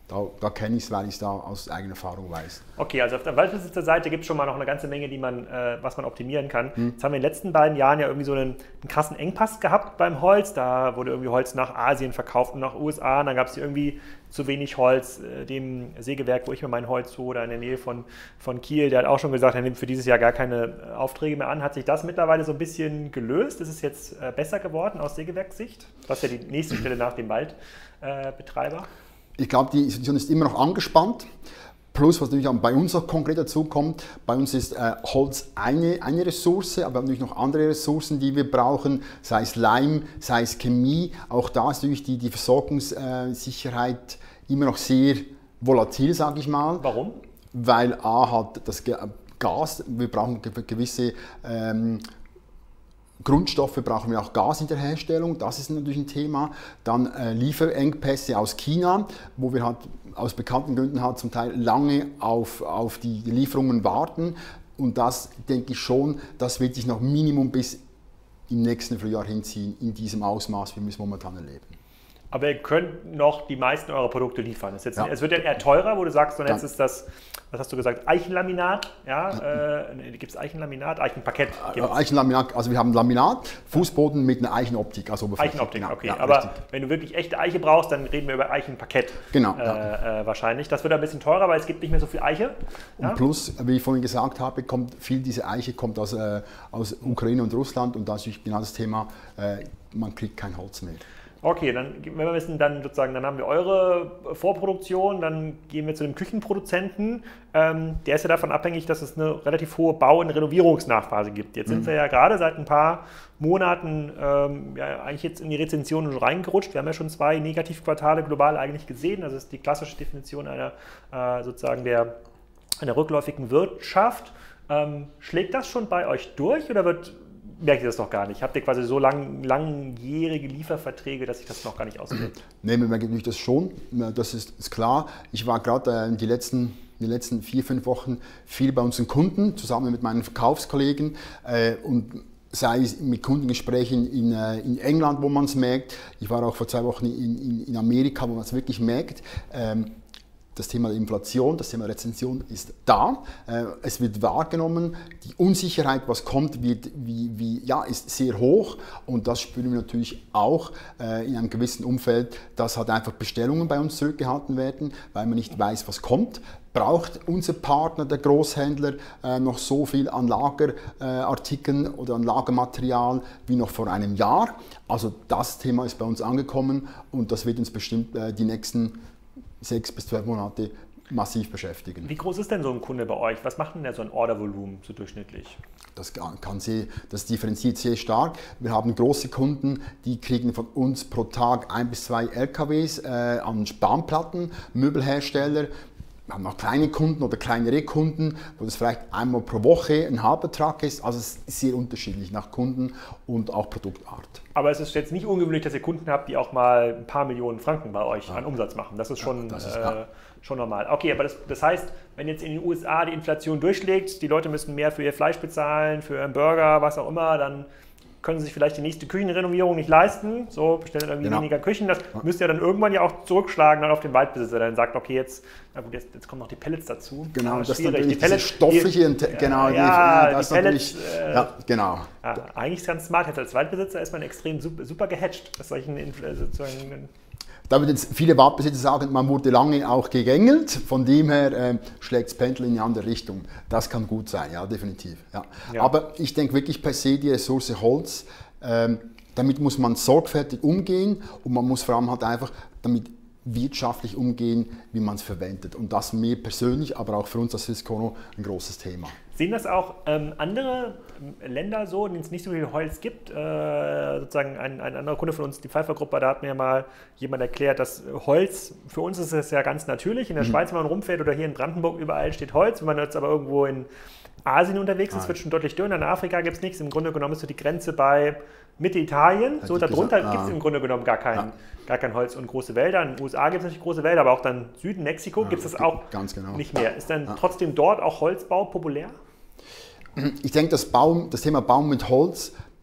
da, da kenne ich es, weil ich es da aus eigener Erfahrung weiß. Okay, also auf der Waldbesitzerseite gibt es schon mal noch eine ganze Menge, die man, äh, was man optimieren kann. Hm. Jetzt haben wir in den letzten beiden Jahren ja irgendwie so einen, einen krassen Engpass gehabt beim Holz. Da wurde irgendwie Holz nach Asien verkauft und nach U S A. Und dann gab es irgendwie zu wenig Holz. Äh, dem Sägewerk, wo ich mir mein Holz hole, da in der Nähe von, von Kiel, der hat auch schon gesagt, er nimmt für dieses Jahr gar keine Aufträge mehr an. Hat sich das mittlerweile so ein bisschen gelöst? Ist es jetzt äh, besser geworden aus Sägewerkssicht? Das ist ja die nächste Stelle nach dem Waldbetreiber. Äh, ich glaube, die Situation ist immer noch angespannt. Plus, was natürlich auch bei uns noch konkret dazu kommt, bei uns ist äh, Holz eine, eine Ressource, aber wir haben natürlich noch andere Ressourcen, die wir brauchen, sei es Leim, sei es Chemie. Auch da ist natürlich die, die Versorgungssicherheit immer noch sehr volatil, sage ich mal. Warum? Weil A hat das Gas, wir brauchen gewisse ähm, Grundstoffe, brauchen wir auch Gas in der Herstellung, das ist natürlich ein Thema. Dann äh, Lieferengpässe aus China, wo wir halt aus bekannten Gründen halt zum Teil lange auf, auf die Lieferungen warten. Und das denke ich schon, das wird sich noch Minimum bis im nächsten Frühjahr hinziehen, in diesem Ausmaß, wie wir es momentan erleben. Aber ihr könnt noch die meisten eurer Produkte liefern. Es, jetzt, ja. es wird ja eher teurer, wo du sagst, und jetzt ist das, was hast du gesagt, Eichenlaminat? Ja, äh, gibt es Eichenlaminat? Eichenparkett? Äh, Eichenlaminat, also wir haben Laminat, Fußboden mit einer Eichenoptik. Also Eichenoptik, genau. Okay. Ja, aber richtig. Wenn du wirklich echte Eiche brauchst, dann reden wir über Eichenparkett. Genau. Äh, ja. äh, wahrscheinlich. Das wird ein bisschen teurer, weil es gibt nicht mehr so viel Eiche. Ja? Und plus, wie ich vorhin gesagt habe, kommt viel dieser Eiche kommt aus, äh, aus Ukraine und Russland und da ist genau das Thema, äh, man kriegt kein Holz mehr. Okay, dann, wenn wir wissen, dann sozusagen, dann haben wir eure Vorproduktion, dann gehen wir zu dem Küchenproduzenten. Ähm, der ist ja davon abhängig, dass es eine relativ hohe Bau- und Renovierungsnachphase gibt. Jetzt sind mhm. wir ja gerade seit ein paar Monaten ähm, ja, eigentlich jetzt in die Rezensionen reingerutscht. Wir haben ja schon zwei Negativquartale global eigentlich gesehen. Das ist die klassische Definition einer äh, sozusagen der, einer rückläufigen Wirtschaft. Ähm, schlägt das schon bei euch durch oder wird merkt ihr das noch gar nicht? Habt ihr quasi so lang, langjährige Lieferverträge, dass sich das noch gar nicht auswirkt? Nein, wir merken natürlich das schon, das ist, ist klar. Ich war gerade äh, die letzten, die letzten vier, fünf Wochen viel bei unseren Kunden, zusammen mit meinen Verkaufskollegen äh, und sei es mit Kundengesprächen in, äh, in England, wo man es merkt. Ich war auch vor zwei Wochen in, in, in Amerika, wo man es wirklich merkt. Ähm, Das Thema Inflation, das Thema Rezension ist da. Es wird wahrgenommen. Die Unsicherheit, was kommt, wird, wie, wie, ja, ist sehr hoch. Und das spüren wir natürlich auch in einem gewissen Umfeld, dass halt einfach Bestellungen bei uns zurückgehalten werden, weil man nicht weiß, was kommt. Braucht unser Partner, der Großhändler, noch so viel an Lagerartikeln oder an Lagermaterial wie noch vor einem Jahr? Also das Thema ist bei uns angekommen und das wird uns bestimmt die nächsten sechs bis zwölf Monate massiv beschäftigen. Wie groß ist denn so ein Kunde bei euch? Was macht denn der so ein Ordervolumen so durchschnittlich? Das, kann sehr, das differenziert sehr stark. Wir haben große Kunden, die kriegen von uns pro Tag ein bis zwei L K Ws äh, an Spanplatten, Möbelhersteller. Wir haben auch kleine Kunden oder kleinere Kunden, wo das vielleicht einmal pro Woche ein halber Truck ist. Also es ist sehr unterschiedlich nach Kunden und auch Produktart. Aber es ist jetzt nicht ungewöhnlich, dass ihr Kunden habt, die auch mal ein paar Millionen Franken bei euch ja. an Umsatz machen. Das ist schon, ja, das ist, äh, ja. schon normal. Okay, aber das, das heißt, wenn jetzt in den U S A die Inflation durchschlägt, die Leute müssen mehr für ihr Fleisch bezahlen, für ihren Burger, was auch immer, dann können sie sich vielleicht die nächste Küchenrenovierung nicht leisten, so bestellen irgendwie genau. weniger Küchen. Das ja. müsst ihr dann irgendwann ja auch zurückschlagen dann auf den Waldbesitzer, der dann sagt, okay, jetzt, na gut, jetzt, jetzt kommen noch die Pellets dazu. Genau, das, das ist natürlich die Pellets, diese stoffliche, die, genau, ja, die, das die Pellets, äh, ja, genau. Ja, eigentlich ist ganz smart, jetzt als Waldbesitzer ist man extrem super, super gehatcht, dass solchen sozusagen Da wird jetzt viele Waldbesitzer sagen, man wurde lange auch gegängelt, von dem her äh, schlägt das Pendel in die andere Richtung. Das kann gut sein, ja, definitiv. Ja. Ja. Aber ich denke wirklich per se die Ressource Holz, ähm, damit muss man sorgfältig umgehen und man muss vor allem halt einfach damit wirtschaftlich umgehen, wie man es verwendet. Und das mir persönlich, aber auch für uns als Swisscono ein großes Thema. Sehen das auch ähm, andere Länder so, in denen es nicht so viel Holz gibt? Äh, sozusagen ein, ein anderer Kunde von uns, die Pfeiffer-Gruppe, da hat mir mal jemand erklärt, dass Holz, für uns ist es ja ganz natürlich. In der mhm. Schweiz, wenn man rumfährt oder hier in Brandenburg, überall steht Holz. Wenn man jetzt aber irgendwo in Asien unterwegs ist, ah. wird schon deutlich dünner. In Afrika gibt es nichts. Im Grunde genommen ist so die Grenze bei Mitte Italien. So darunter ah. gibt es im Grunde genommen gar kein, ja. gar kein Holz und große Wälder. In den U S A gibt es natürlich große Wälder, aber auch dann Süden, Mexiko ja, gibt es das auch ganz genau. nicht mehr. Ist dann ja. trotzdem dort auch Holzbau populär? Ich denke, das, Baum, das Thema Baum mit Holz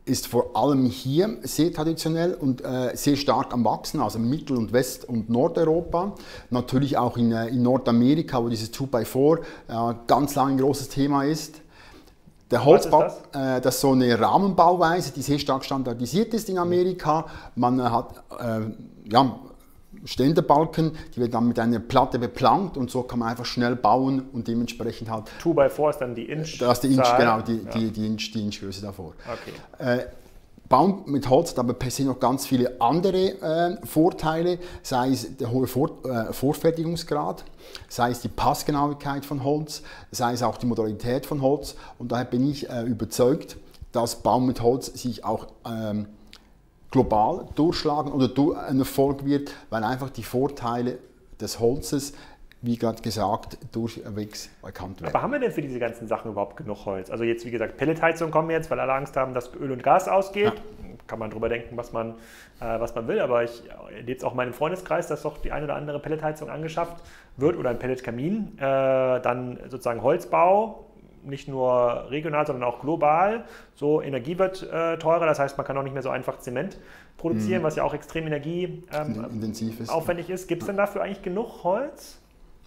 ist vor allem hier sehr traditionell und äh, sehr stark am Wachsen, also Mittel- und West- und Nordeuropa. Natürlich auch in, äh, in Nordamerika, wo dieses zwei bei vier äh, ganz lange ein großes Thema ist. Der Holzbau, Was ist das? Äh, das ist so eine Rahmenbauweise, die sehr stark standardisiert ist in Amerika. Man äh, hat äh, ja, Ständerbalken, die werden dann mit einer Platte beplankt und so kann man einfach schnell bauen und dementsprechend halt. zwei bei vier ist dann die Inch. Das ist die Inch, genau, die, ja. die, die, Inch, die Inchgröße davor. Okay. Äh, Bauen mit Holz hat aber per se noch ganz viele andere äh, Vorteile, sei es der hohe Vor äh, Vorfertigungsgrad, sei es die Passgenauigkeit von Holz, sei es auch die Modalität von Holz. Und daher bin ich äh, überzeugt, dass Bauen mit Holz sich auch ähm, global durchschlagen oder durch ein Erfolg wird, weil einfach die Vorteile des Holzes, wie gerade gesagt, durchwegs erkannt werden. Aber haben wir denn für diese ganzen Sachen überhaupt genug Holz? Also jetzt, wie gesagt, Pelletheizung kommen jetzt, weil alle Angst haben, dass Öl und Gas ausgeht. Ja. Kann man drüber denken, was man, äh, was man will. Aber ich jetzt auch meinen Freundeskreis, dass doch die eine oder andere Pelletheizung angeschafft wird oder ein Pelletkamin. Äh, dann sozusagen Holzbau, nicht nur regional, sondern auch global. So, Energie wird äh, teurer, das heißt, man kann auch nicht mehr so einfach Zement produzieren, mhm. was ja auch extrem energieintensiv ähm, ist. Aufwendig ist. Gibt es denn dafür eigentlich genug Holz?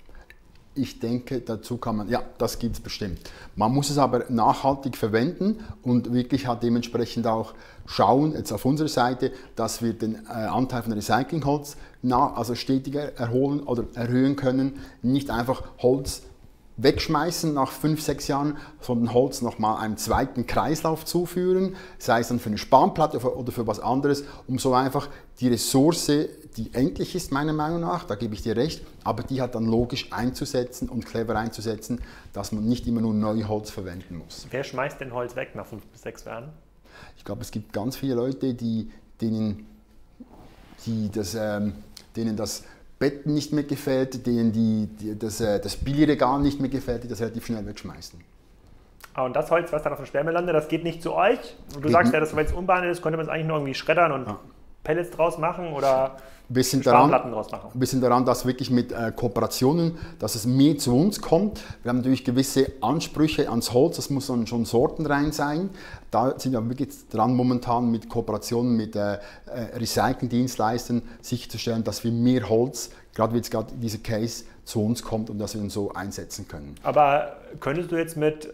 Ich denke, dazu kann man, ja, das gibt es bestimmt. Man muss es aber nachhaltig verwenden und wirklich halt dementsprechend auch schauen, jetzt auf unserer Seite, dass wir den äh, Anteil von Recyclingholz nach, also stetiger erholen oder erhöhen können. Nicht einfach Holz wegschmeißen nach fünf, sechs Jahren, sondern Holz nochmal einen zweiten Kreislauf zuführen, sei es dann für eine Spanplatte oder für was anderes, um so einfach die Ressource, die endlich ist meiner Meinung nach, da gebe ich dir recht, aber die halt dann logisch einzusetzen und clever einzusetzen, dass man nicht immer nur Neuholz verwenden muss. Wer schmeißt denn Holz weg nach fünf bis sechs Jahren? Ich glaube, es gibt ganz viele Leute, die, denen, die das, ähm, denen das Bett nicht mehr gefällt, denen die, die, das, das Billigregal nicht mehr gefällt, die das relativ schnell wegschmeißen. Ah, und das Holz, was dann auf dem Sperrmüll landet, das geht nicht zu euch? Und du geht sagst ja, dass wenn es unbehandelt ist, könnte man es eigentlich nur irgendwie schreddern und ja. Pellets draus machen oder Spanplatten draus machen? Wir sind daran, dass wirklich mit äh, Kooperationen, dass es mehr zu uns kommt. Wir haben natürlich gewisse Ansprüche ans Holz, das muss dann schon sortenrein sein. Da sind wir wirklich dran, momentan mit Kooperationen mit äh, Recycling-Dienstleistern sicherzustellen, dass wir mehr Holz, gerade wie jetzt gerade dieser Case, zu uns kommt und dass wir ihn so einsetzen können. Aber könntest du jetzt mit,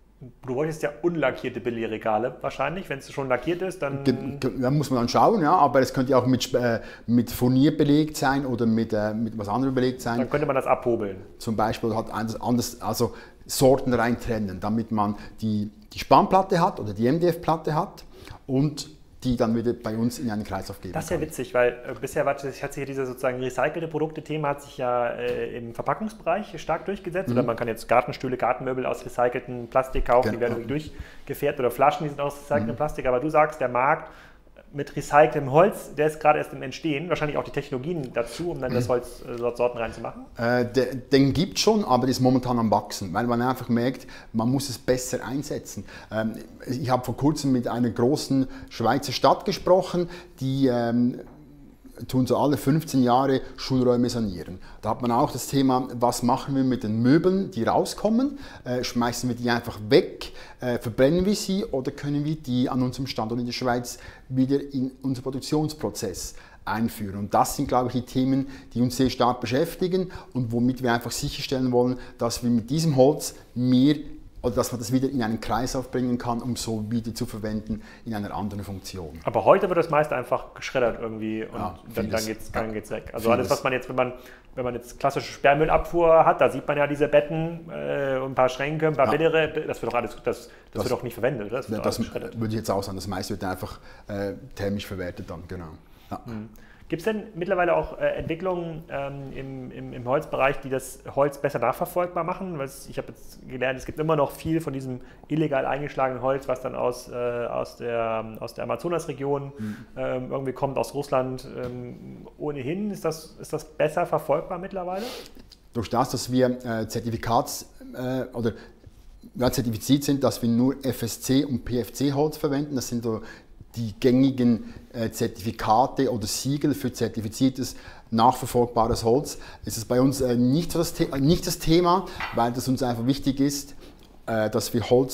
du bräuchtest ja unlackierte Billigregale wahrscheinlich, wenn es schon lackiert ist, dann... Da muss man dann schauen, ja, aber es könnte ja auch mit, äh, mit Furnier belegt sein oder mit, äh, mit was anderem belegt sein. Dann könnte man das abhobeln. Zum Beispiel hat anders, anders also Sorten rein trennen, damit man die, die Spanplatte hat oder die M D F-Platte hat und die dann wieder bei uns in einen Kreislauf geben. Das ist ja witzig, weil äh, bisher hat sich ja dieses sozusagen recycelte Produkte-Thema hat sich ja äh, im Verpackungsbereich stark durchgesetzt. Mhm. Oder man kann jetzt Gartenstühle, Gartenmöbel aus recyceltem Plastik kaufen, genau. Die werden durchgefährt oder Flaschen, die sind aus recyceltem mhm. Plastik. Aber du sagst, der Markt mit recyceltem Holz, der ist gerade erst im Entstehen. Wahrscheinlich auch die Technologien dazu, um dann mhm. das Holz äh, Sorten reinzumachen? Äh, de, den gibt es schon, aber der ist momentan am Wachsen, weil man einfach merkt, man muss es besser einsetzen. Ähm, ich habe vor kurzem mit einer großen Schweizer Stadt gesprochen, die ähm, tun so alle fünfzehn Jahre Schulräume sanieren. Da hat man auch das Thema, was machen wir mit den Möbeln, die rauskommen? Äh, schmeißen wir die einfach weg? Äh, verbrennen wir sie oder können wir die an unserem Standort in der Schweiz wieder in unseren Produktionsprozess einführen? Und das sind, glaube ich, die Themen, die uns sehr stark beschäftigen und womit wir einfach sicherstellen wollen, dass wir mit diesem Holz mehr oder dass man das wieder in einen Kreislauf bringen kann, um so wieder zu verwenden in einer anderen Funktion. Aber heute wird das meiste einfach geschreddert irgendwie und ja, dann, dann geht es ja, weg. Also vieles. Alles, was man jetzt, wenn man, wenn man jetzt klassische Sperrmüllabfuhr hat, da sieht man ja diese Betten, äh, ein paar Schränke, ein paar ja. Billigere, das wird doch alles, das, das, das wird doch nicht verwendet, oder? Das, wird das würde ich jetzt auch sagen, das meiste wird einfach äh, thermisch verwertet dann, genau. Ja. Mhm. Gibt es denn mittlerweile auch äh, Entwicklungen ähm, im, im, im Holzbereich, die das Holz besser nachverfolgbar machen? Weil ich habe jetzt gelernt, es gibt immer noch viel von diesem illegal eingeschlagenen Holz, was dann aus, äh, aus der, aus der Amazonasregion mhm. ähm, irgendwie kommt, aus Russland. Ähm, ohnehin, ist das, ist das besser verfolgbar mittlerweile? Durch das, dass wir äh, Zertifikats- äh, oder ja, zertifiziert sind, dass wir nur F S C und P F C-Holz verwenden, das sind so die gängigen äh, Zertifikate oder Siegel für zertifiziertes, nachverfolgbares Holz. Es ist bei uns äh, nicht, so das nicht das Thema, weil das uns einfach wichtig ist, äh, dass wir Holz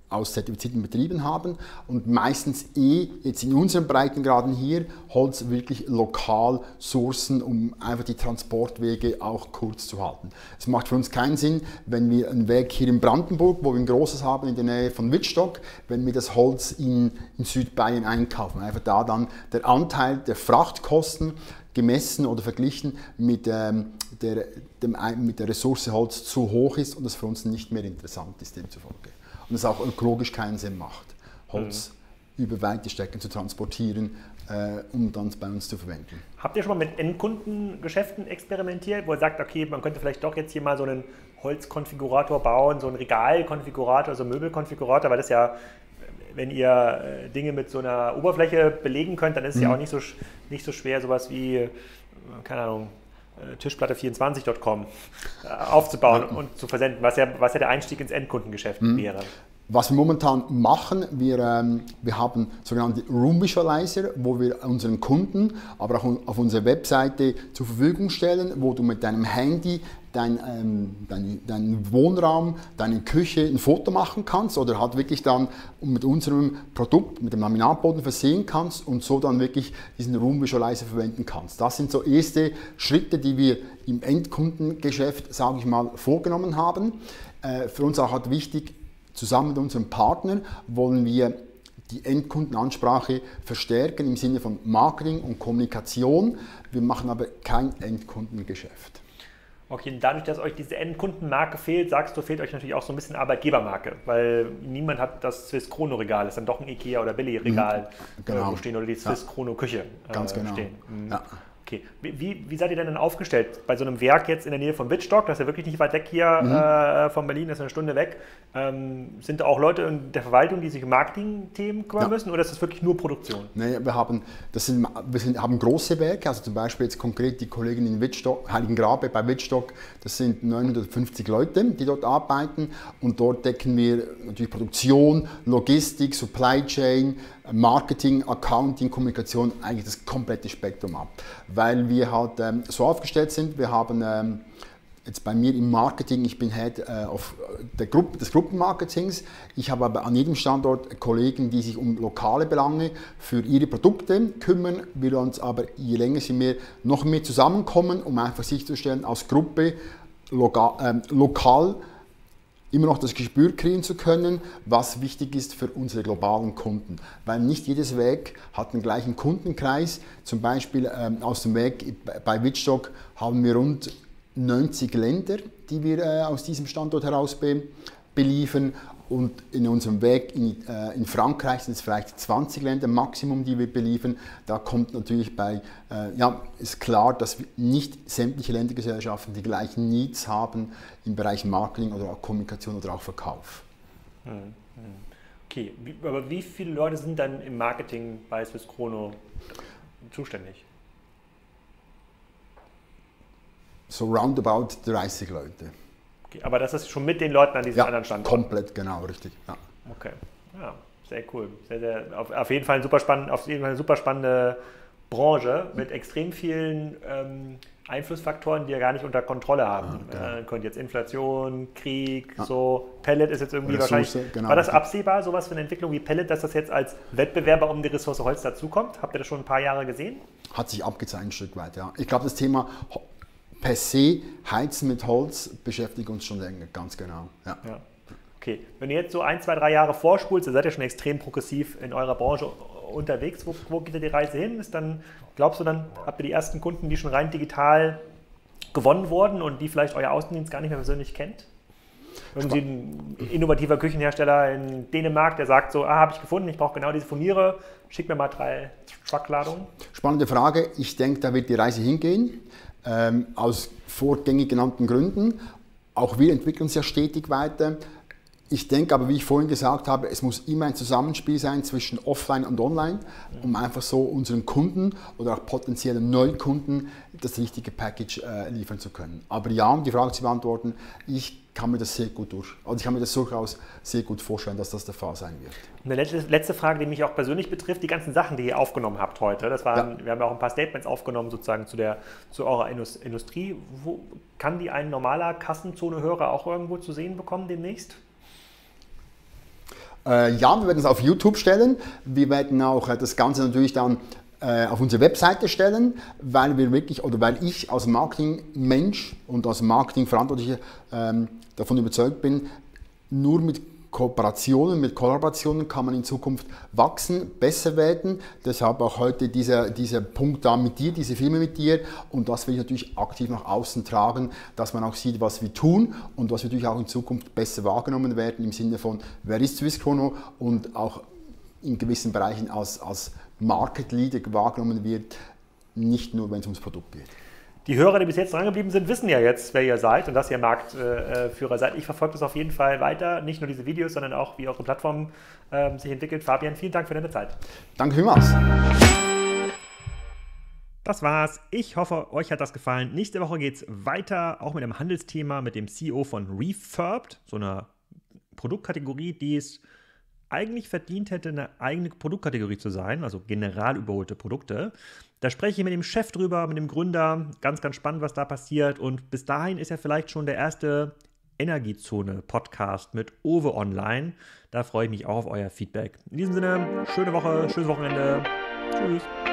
aus zertifizierten Betrieben haben und meistens eh jetzt in unseren Breitengraden hier Holz wirklich lokal sourcen, um einfach die Transportwege auch kurz zu halten. Es macht für uns keinen Sinn, wenn wir einen Weg hier in Brandenburg, wo wir ein großes haben in der Nähe von Wittstock, wenn wir das Holz in, in Südbayern einkaufen. Einfach da dann der Anteil der Frachtkosten gemessen oder verglichen mit, ähm, der, dem, mit der Ressource Holz zu hoch ist und das für uns nicht mehr interessant ist demzufolge. Und es auch ökologisch keinen Sinn macht, Holz mhm. über weite Strecken zu transportieren, äh, um dann bei uns zu verwenden. Habt ihr schon mal mit Endkundengeschäften experimentiert, wo ihr sagt, okay, man könnte vielleicht doch jetzt hier mal so einen Holzkonfigurator bauen, so einen Regalkonfigurator, so einen Möbelkonfigurator, weil das ja, wenn ihr Dinge mit so einer Oberfläche belegen könnt, dann ist es mhm. ja auch nicht so, nicht so schwer, sowas wie, keine Ahnung, Tischplatte vierundzwanzig Punkt com aufzubauen ja. und zu versenden, was ja, was ja der Einstieg ins Endkundengeschäft mhm. wäre. Was wir momentan machen, wir, ähm, wir haben sogenannte Room Visualizer, wo wir unseren Kunden, aber auch auf unserer Webseite zur Verfügung stellen, wo du mit deinem Handy dein, ähm, dein, deinen Wohnraum, deine Küche ein Foto machen kannst oder halt wirklich dann mit unserem Produkt, mit dem Laminatboden versehen kannst und so dann wirklich diesen Room Visualizer verwenden kannst. Das sind so erste Schritte, die wir im Endkundengeschäft, sage ich mal, vorgenommen haben. Äh, für uns auch halt wichtig, zusammen mit unserem Partner wollen wir die Endkundenansprache verstärken im Sinne von Marketing und Kommunikation. Wir machen aber kein Endkundengeschäft. Okay, und dadurch, dass euch diese Endkundenmarke fehlt, sagst du, fehlt euch natürlich auch so ein bisschen Arbeitgebermarke, weil niemand hat das Swiss Chrono Regal, das ist dann doch ein Ikea oder Billy Regal genau. äh, stehen oder die Swiss ja. Chrono Küche äh, Ganz genau. stehen. Mhm. Ja. Okay, wie, wie seid ihr denn dann aufgestellt bei so einem Werk jetzt in der Nähe von Wittstock? Das ist ja wirklich nicht weit weg hier mhm. äh, von Berlin, das ist eine Stunde weg. Ähm, sind da auch Leute in der Verwaltung, die sich um Marketing-Themen kümmern ja. müssen oder ist das wirklich nur Produktion? Nee, wir haben, das sind, wir sind, haben große Werke, also zum Beispiel jetzt konkret die Kollegen in Wittstock, Heiligengrabe bei Wittstock, das sind neunhundertfünfzig Leute, die dort arbeiten und dort decken wir natürlich Produktion, Logistik, Supply Chain, Marketing, Accounting, Kommunikation, eigentlich das komplette Spektrum ab. Weil wir halt ähm, so aufgestellt sind, wir haben ähm, jetzt bei mir im Marketing, ich bin Head äh, auf der Gruppe, des Gruppenmarketings, ich habe aber an jedem Standort Kollegen, die sich um lokale Belange für ihre Produkte kümmern, wir uns aber je länger sie mehr noch mehr zusammenkommen, um einfach sicherzustellen, als Gruppe loga, äh, lokal immer noch das Gespür kriegen zu können, was wichtig ist für unsere globalen Kunden. Weil nicht jedes Werk hat den gleichen Kundenkreis. Zum Beispiel ähm, aus dem Werk bei Wittstock haben wir rund neunzig Länder, die wir äh, aus diesem Standort heraus be beliefern. Und in unserem Weg in, äh, in Frankreich sind es vielleicht zwanzig Länder Maximum, die wir beliefern. Da kommt natürlich bei, äh, ja, ist klar, dass nicht sämtliche Ländergesellschaften die gleichen Needs haben im Bereich Marketing oder auch Kommunikation oder auch Verkauf. Okay, wie, aber wie viele Leute sind dann im Marketing bei Swiss Chrono zuständig? So roundabout dreißig Leute. Okay, aber das ist schon mit den Leuten an diesem ja, anderen Standort? Komplett, genau, richtig. Ja. Okay, ja, sehr cool. Sehr, sehr, auf, auf, jeden Fall ein super spannend, auf jeden Fall eine super spannende Branche mit extrem vielen ähm, Einflussfaktoren, die ihr gar nicht unter Kontrolle haben. Ja, genau. äh, könnt jetzt Inflation, Krieg, ja. so Pellet ist jetzt irgendwie Ressource, wahrscheinlich. Genau. War das absehbar, sowas für eine Entwicklung wie Pellet, dass das jetzt als Wettbewerber um die Ressource Holz dazukommt? Habt ihr das schon ein paar Jahre gesehen? Hat sich abgezeichnet ein Stück weit, ja. Ich glaube, das Thema per se Heizen mit Holz beschäftigt uns schon länger, ganz genau. Ja. Ja. Okay, wenn ihr jetzt so ein, zwei, drei Jahre vorspult, dann seid ihr schon extrem progressiv in eurer Branche unterwegs. Wo, wo geht ihr die Reise hin? Ist dann, glaubst du dann, habt ihr die ersten Kunden, die schon rein digital gewonnen wurden und die vielleicht euer Außendienst gar nicht mehr persönlich kennt? Irgendwie ein innovativer Küchenhersteller in Dänemark, der sagt so, ah, habe ich gefunden, ich brauche genau diese Furniere, schick mir mal drei Truckladungen. Spannende Frage. Ich denke, da wird die Reise hingehen. Ähm, aus vorgängig genannten Gründen. Auch wir entwickeln uns ja stetig weiter. Ich denke aber, wie ich vorhin gesagt habe, es muss immer ein Zusammenspiel sein zwischen Offline und Online, um einfach so unseren Kunden oder auch potenziellen Neukunden das richtige Package äh, liefern zu können. Aber ja, um die Frage zu beantworten, ich kann mir das sehr gut durch, also ich kann mir das durchaus sehr gut vorstellen, dass das der Fall sein wird. Eine letzte, letzte Frage, die mich auch persönlich betrifft, die ganzen Sachen, die ihr aufgenommen habt heute, das waren, ja. wir haben ja auch ein paar Statements aufgenommen sozusagen zu, der, zu eurer Industrie. Wo, kann die ein normaler Kassenzone-Hörer auch irgendwo zu sehen bekommen demnächst? Äh, ja, wir werden es auf YouTube stellen. Wir werden auch äh, das Ganze natürlich dann äh, auf unsere Webseite stellen, weil wir wirklich, oder weil ich als Marketingmensch und als Marketingverantwortlicher ähm, davon überzeugt bin, nur mit Kooperationen, mit Kollaborationen kann man in Zukunft wachsen, besser werden. Deshalb auch heute dieser, dieser Punkt da mit dir, diese Filme mit dir. Und das will ich natürlich aktiv nach außen tragen, dass man auch sieht, was wir tun und was wir natürlich auch in Zukunft besser wahrgenommen werden im Sinne von, wer ist Swiss Chrono und auch in gewissen Bereichen als, als Market Leader wahrgenommen wird, nicht nur, wenn es ums Produkt geht. Die Hörer, die bis jetzt drangeblieben sind, wissen ja jetzt, wer ihr seid und dass ihr Marktführer seid. Ich verfolge das auf jeden Fall weiter. Nicht nur diese Videos, sondern auch, wie eure Plattform äh, sich entwickelt. Fabian, vielen Dank für deine Zeit. Danke vielmals. Das war's. Ich hoffe, euch hat das gefallen. Nächste Woche geht es weiter, auch mit einem Handelsthema, mit dem C E O von Refurbed, so einer Produktkategorie, die es eigentlich verdient hätte, eine eigene Produktkategorie zu sein, also general überholte Produkte. Da spreche ich mit dem Chef drüber, mit dem Gründer. Ganz, ganz spannend, was da passiert. Und bis dahin ist ja vielleicht schon der erste Energiezone-Podcast mit Owe online. Da freue ich mich auch auf euer Feedback. In diesem Sinne, schöne Woche, schönes Wochenende. Tschüss.